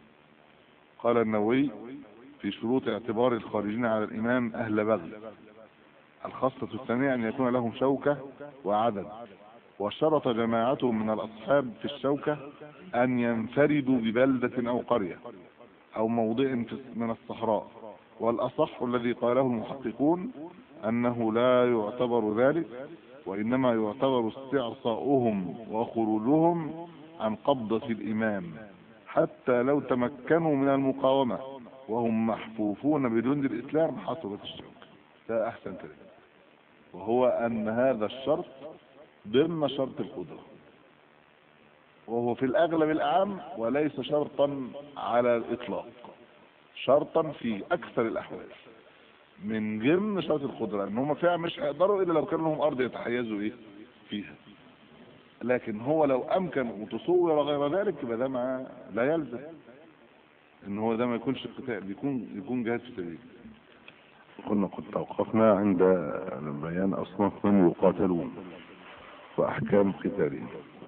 قال النووي في شروط اعتبار الخارجين على الإمام أهل بغي: الخاصة الثانية أن يكون لهم شوكة وعدد، وشرط جماعة من الأصحاب في الشوكة أن ينفردوا ببلدة أو قرية أو موضع من الصحراء. والأصح الذي قاله المحققون أنه لا يعتبر ذلك، وإنما يعتبر استعصاؤهم وخروجهم عن قبضة الإمام حتى لو تمكنوا من المقاومة وهم محفوفون بجند الإسلام حصلت الشوكة. ده أحسن كلام، وهو أن هذا الشرط ضمن شرط القدرة، وهو في الأغلب الأعم وليس شرطا على الإطلاق، شرطا في أكثر الأحوال من ضمن شرط القدرة، ان هم فعلا مش هيقدروا الا لو كان لهم ارض يتحيزوا فيها. لكن هو لو امكن وتصور وغير ذلك يبقى ده ما لا يلزم ان هو ده ما يكونش قتال، يكون جهاد في سبيل. كنا قد توقفنا عند بيان اصناف من يقاتلون واحكام قتالهم.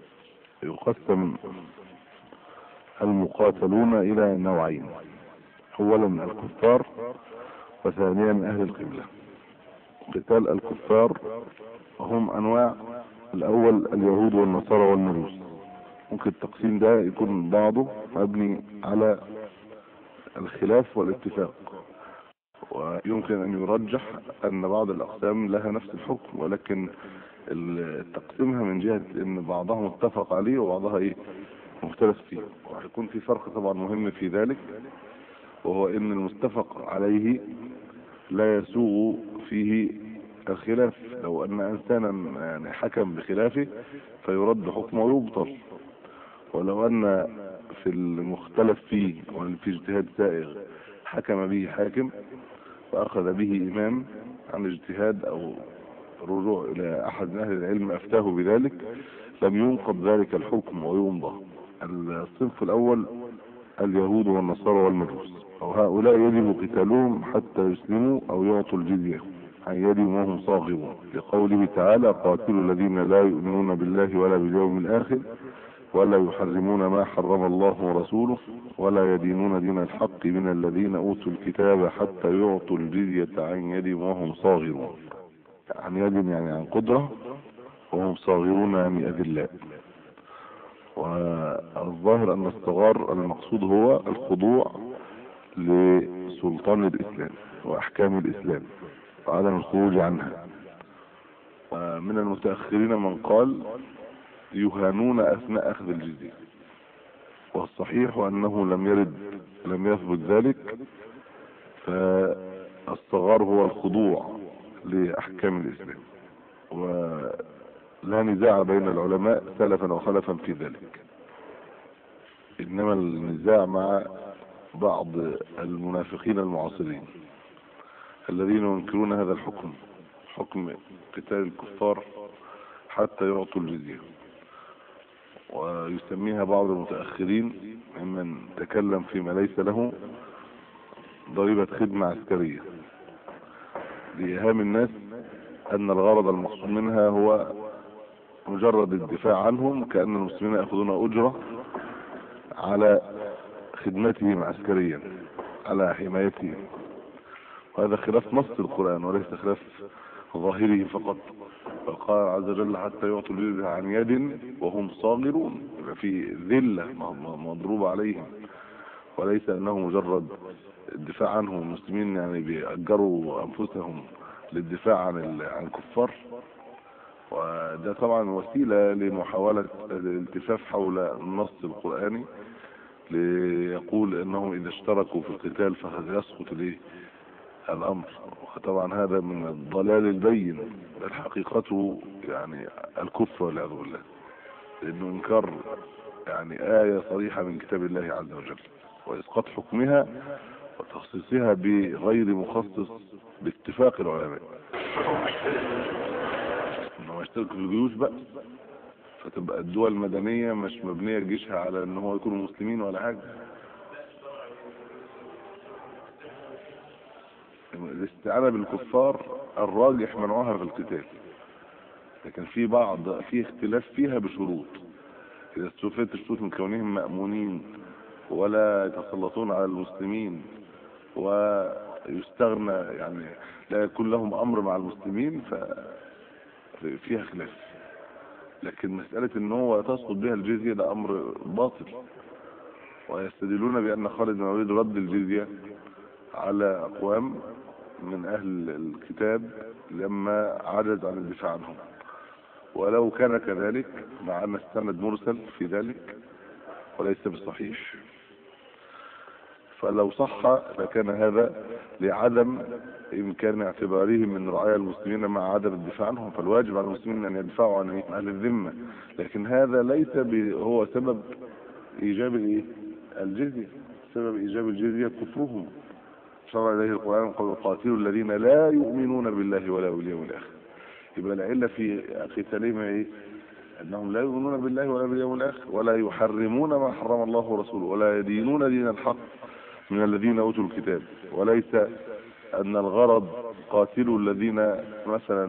يقسم المقاتلون الى نوعين: اولا الكفار، وثانيا اهل القبلة. قتال الكفار هم انواع. الاول اليهود والنصارى والمجوس. ممكن التقسيم ده يكون بعضه مبني على الخلاف والاتفاق، ويمكن ان يرجح ان بعض الاقسام لها نفس الحكم، ولكن تقسيمها من جهة ان بعضها متفق عليه وبعضها مختلف فيه. وهيكون في فرق طبعا مهم في ذلك، وهو ان المتفق عليه لا يسوغ فيه الخلاف. لو ان انسانا يعني حكم بخلافه فيرد حكمه ويبطل، ولو ان في المختلف فيه وفي اجتهاد سائغ حكم به حاكم فاخذ به امام عن اجتهاد او رجوع الى احد من اهل العلم افتاه بذلك، لم ينقض ذلك الحكم ويمضى. الصنف الاول اليهود والنصارى والمجوس، وهؤلاء يجب قتالهم حتى يسلموا او يعطوا الجزية عن يد وهم صاغرون، لقوله تعالى قاتلوا الذين لا يؤمنون بالله ولا باليوم الاخر ولا يحرمون ما حرم الله ورسوله ولا يدينون دين الحق من الذين اوتوا الكتاب حتى يعطوا الجزية عن يد وهم صاغرون. عن يد يعني عن قدرة، وهم صاغرون يعني أذلاء. والظاهر أن الصغار المقصود هو الخضوع لسلطان الإسلام وأحكام الإسلام وعدم الخروج عنها. ومن المتأخرين من قال يهانون أثناء أخذ الجزية، والصحيح أنه لم يثبت ذلك. فالصغار هو الخضوع لأحكام الإسلام، ولا نزاع بين العلماء سلفا وخلفا في ذلك، إنما النزاع مع بعض المنافقين المعاصرين الذين ينكرون هذا الحكم، حكم قتال الكفار حتى يعطوا الجزية. ويسميها بعض المتأخرين ممن تكلم فيما ليس له ضريبة خدمة عسكرية، لإيهام الناس أن الغرض المقصود منها هو مجرد الدفاع عنهم، كأن المسلمين يأخذون أجرة على خدمتهم عسكريا على حمايتهم. وهذا خلاف نص القرآن وليس خلاف ظاهره فقط. فقال عز وجل حتى يعطوا الجزية عن يد وهم صاغرون، في ذلة مضروبة عليهم، وليس أنه مجرد الدفاع عنهم. المسلمين يعني بيأجروا أنفسهم للدفاع عن كفار، وده طبعا وسيلة لمحاولة الالتفاف حول النص القرآني ليقول انهم اذا اشتركوا في القتال فهذا يسقط ليه الامر. وطبعا هذا من الضلال البين، بل حقيقته يعني الكفر والعياذ بالله، لانه انكار يعني آية صريحة من كتاب الله عز وجل، واسقاط حكمها وتخصيصها بغير مخصص باتفاق العلماء. انه يشترك في الجيوش بقى، فتبقى الدول المدنية مش مبنية جيشها على ان هو يكونوا مسلمين ولا حاجة. الاستعانة بالكفار الراجح منعها في القتال، لكن في اختلاف فيها بشروط. اذا استوفيت الشروط من كونهم مأمونين ولا يتسلطون على المسلمين ويستغنى يعني لا يكون لهم امر مع المسلمين، ففيها خلاف. لكن مسألة ان هو تسقط بها الجزية ده امر باطل، ويستدلون بان خالد بن الوليد رد الجزية على اقوام من اهل الكتاب لما عجز عن الدفاع عنهم، ولو كان كذلك مع ان السند مرسل في ذلك وليس بالصحيح. فلو صح لكان هذا لعدم امكان اعتبارهم من رعايا المسلمين مع عدم الدفاع عنهم، فالواجب على المسلمين ان يدفعوا عن اهل الذمه. لكن هذا ليس هو سبب ايجاب الجزيه. سبب ايجاب الجزيه كفرهم. شرع اليه القران قاتلوا الذين لا يؤمنون بالله ولا باليوم الاخر. يبقى العله في قتالهم انهم لا يؤمنون بالله ولا باليوم الاخر، ولا يحرمون ما حرم الله ورسوله، ولا يدينون دين الحق من الذين اوتوا الكتاب. وليس ان الغرض قاتلوا الذين مثلا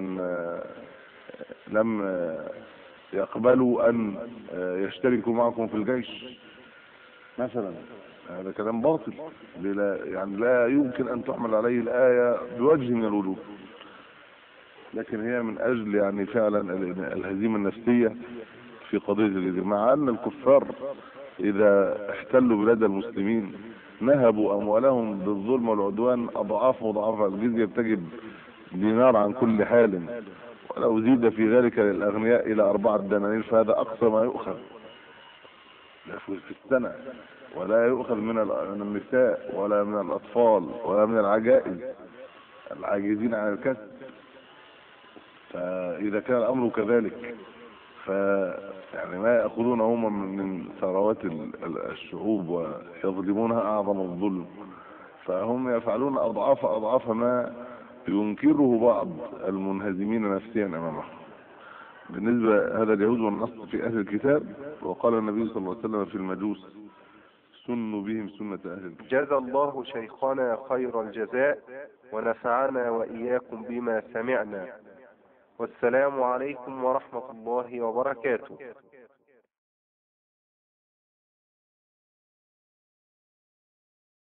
لم يقبلوا ان يشتركوا معكم في الجيش مثلا. هذا كلام باطل، يعني لا يمكن ان تحمل عليه الايه بوجه من الوجوه. لكن هي من اجل يعني فعلا الهزيمة النفسية في قضية الجزية، مع ان الكفار اذا احتلوا بلاد المسلمين نهبوا اموالهم بالظلم والعدوان اضعاف مضاعفة. الجزية بتجب دينار عن كل حال، ولو زيد في ذلك للاغنياء الى 4 دنانير فهذا اقصى ما يؤخذ في السنة، ولا يؤخذ من النساء ولا من الاطفال ولا من العجائز العاجزين عن الكسب. فاذا كان الامر كذلك يعني ما يأخذون هم من ثروات الشعوب ويظلمونها أعظم الظلم، فهم يفعلون أضعاف ما ينكره بعض المنهزمين نفسيا أمامه. بالنسبة هذا اليهود والنصر في أهل الكتاب، وقال النبي صلى الله عليه وسلم في المجوس سنوا بهم سنة أهل الكتاب. جزى الله شيخنا خير الجزاء ونفعنا وإياكم بما سمعنا، والسلام عليكم ورحمة الله وبركاته.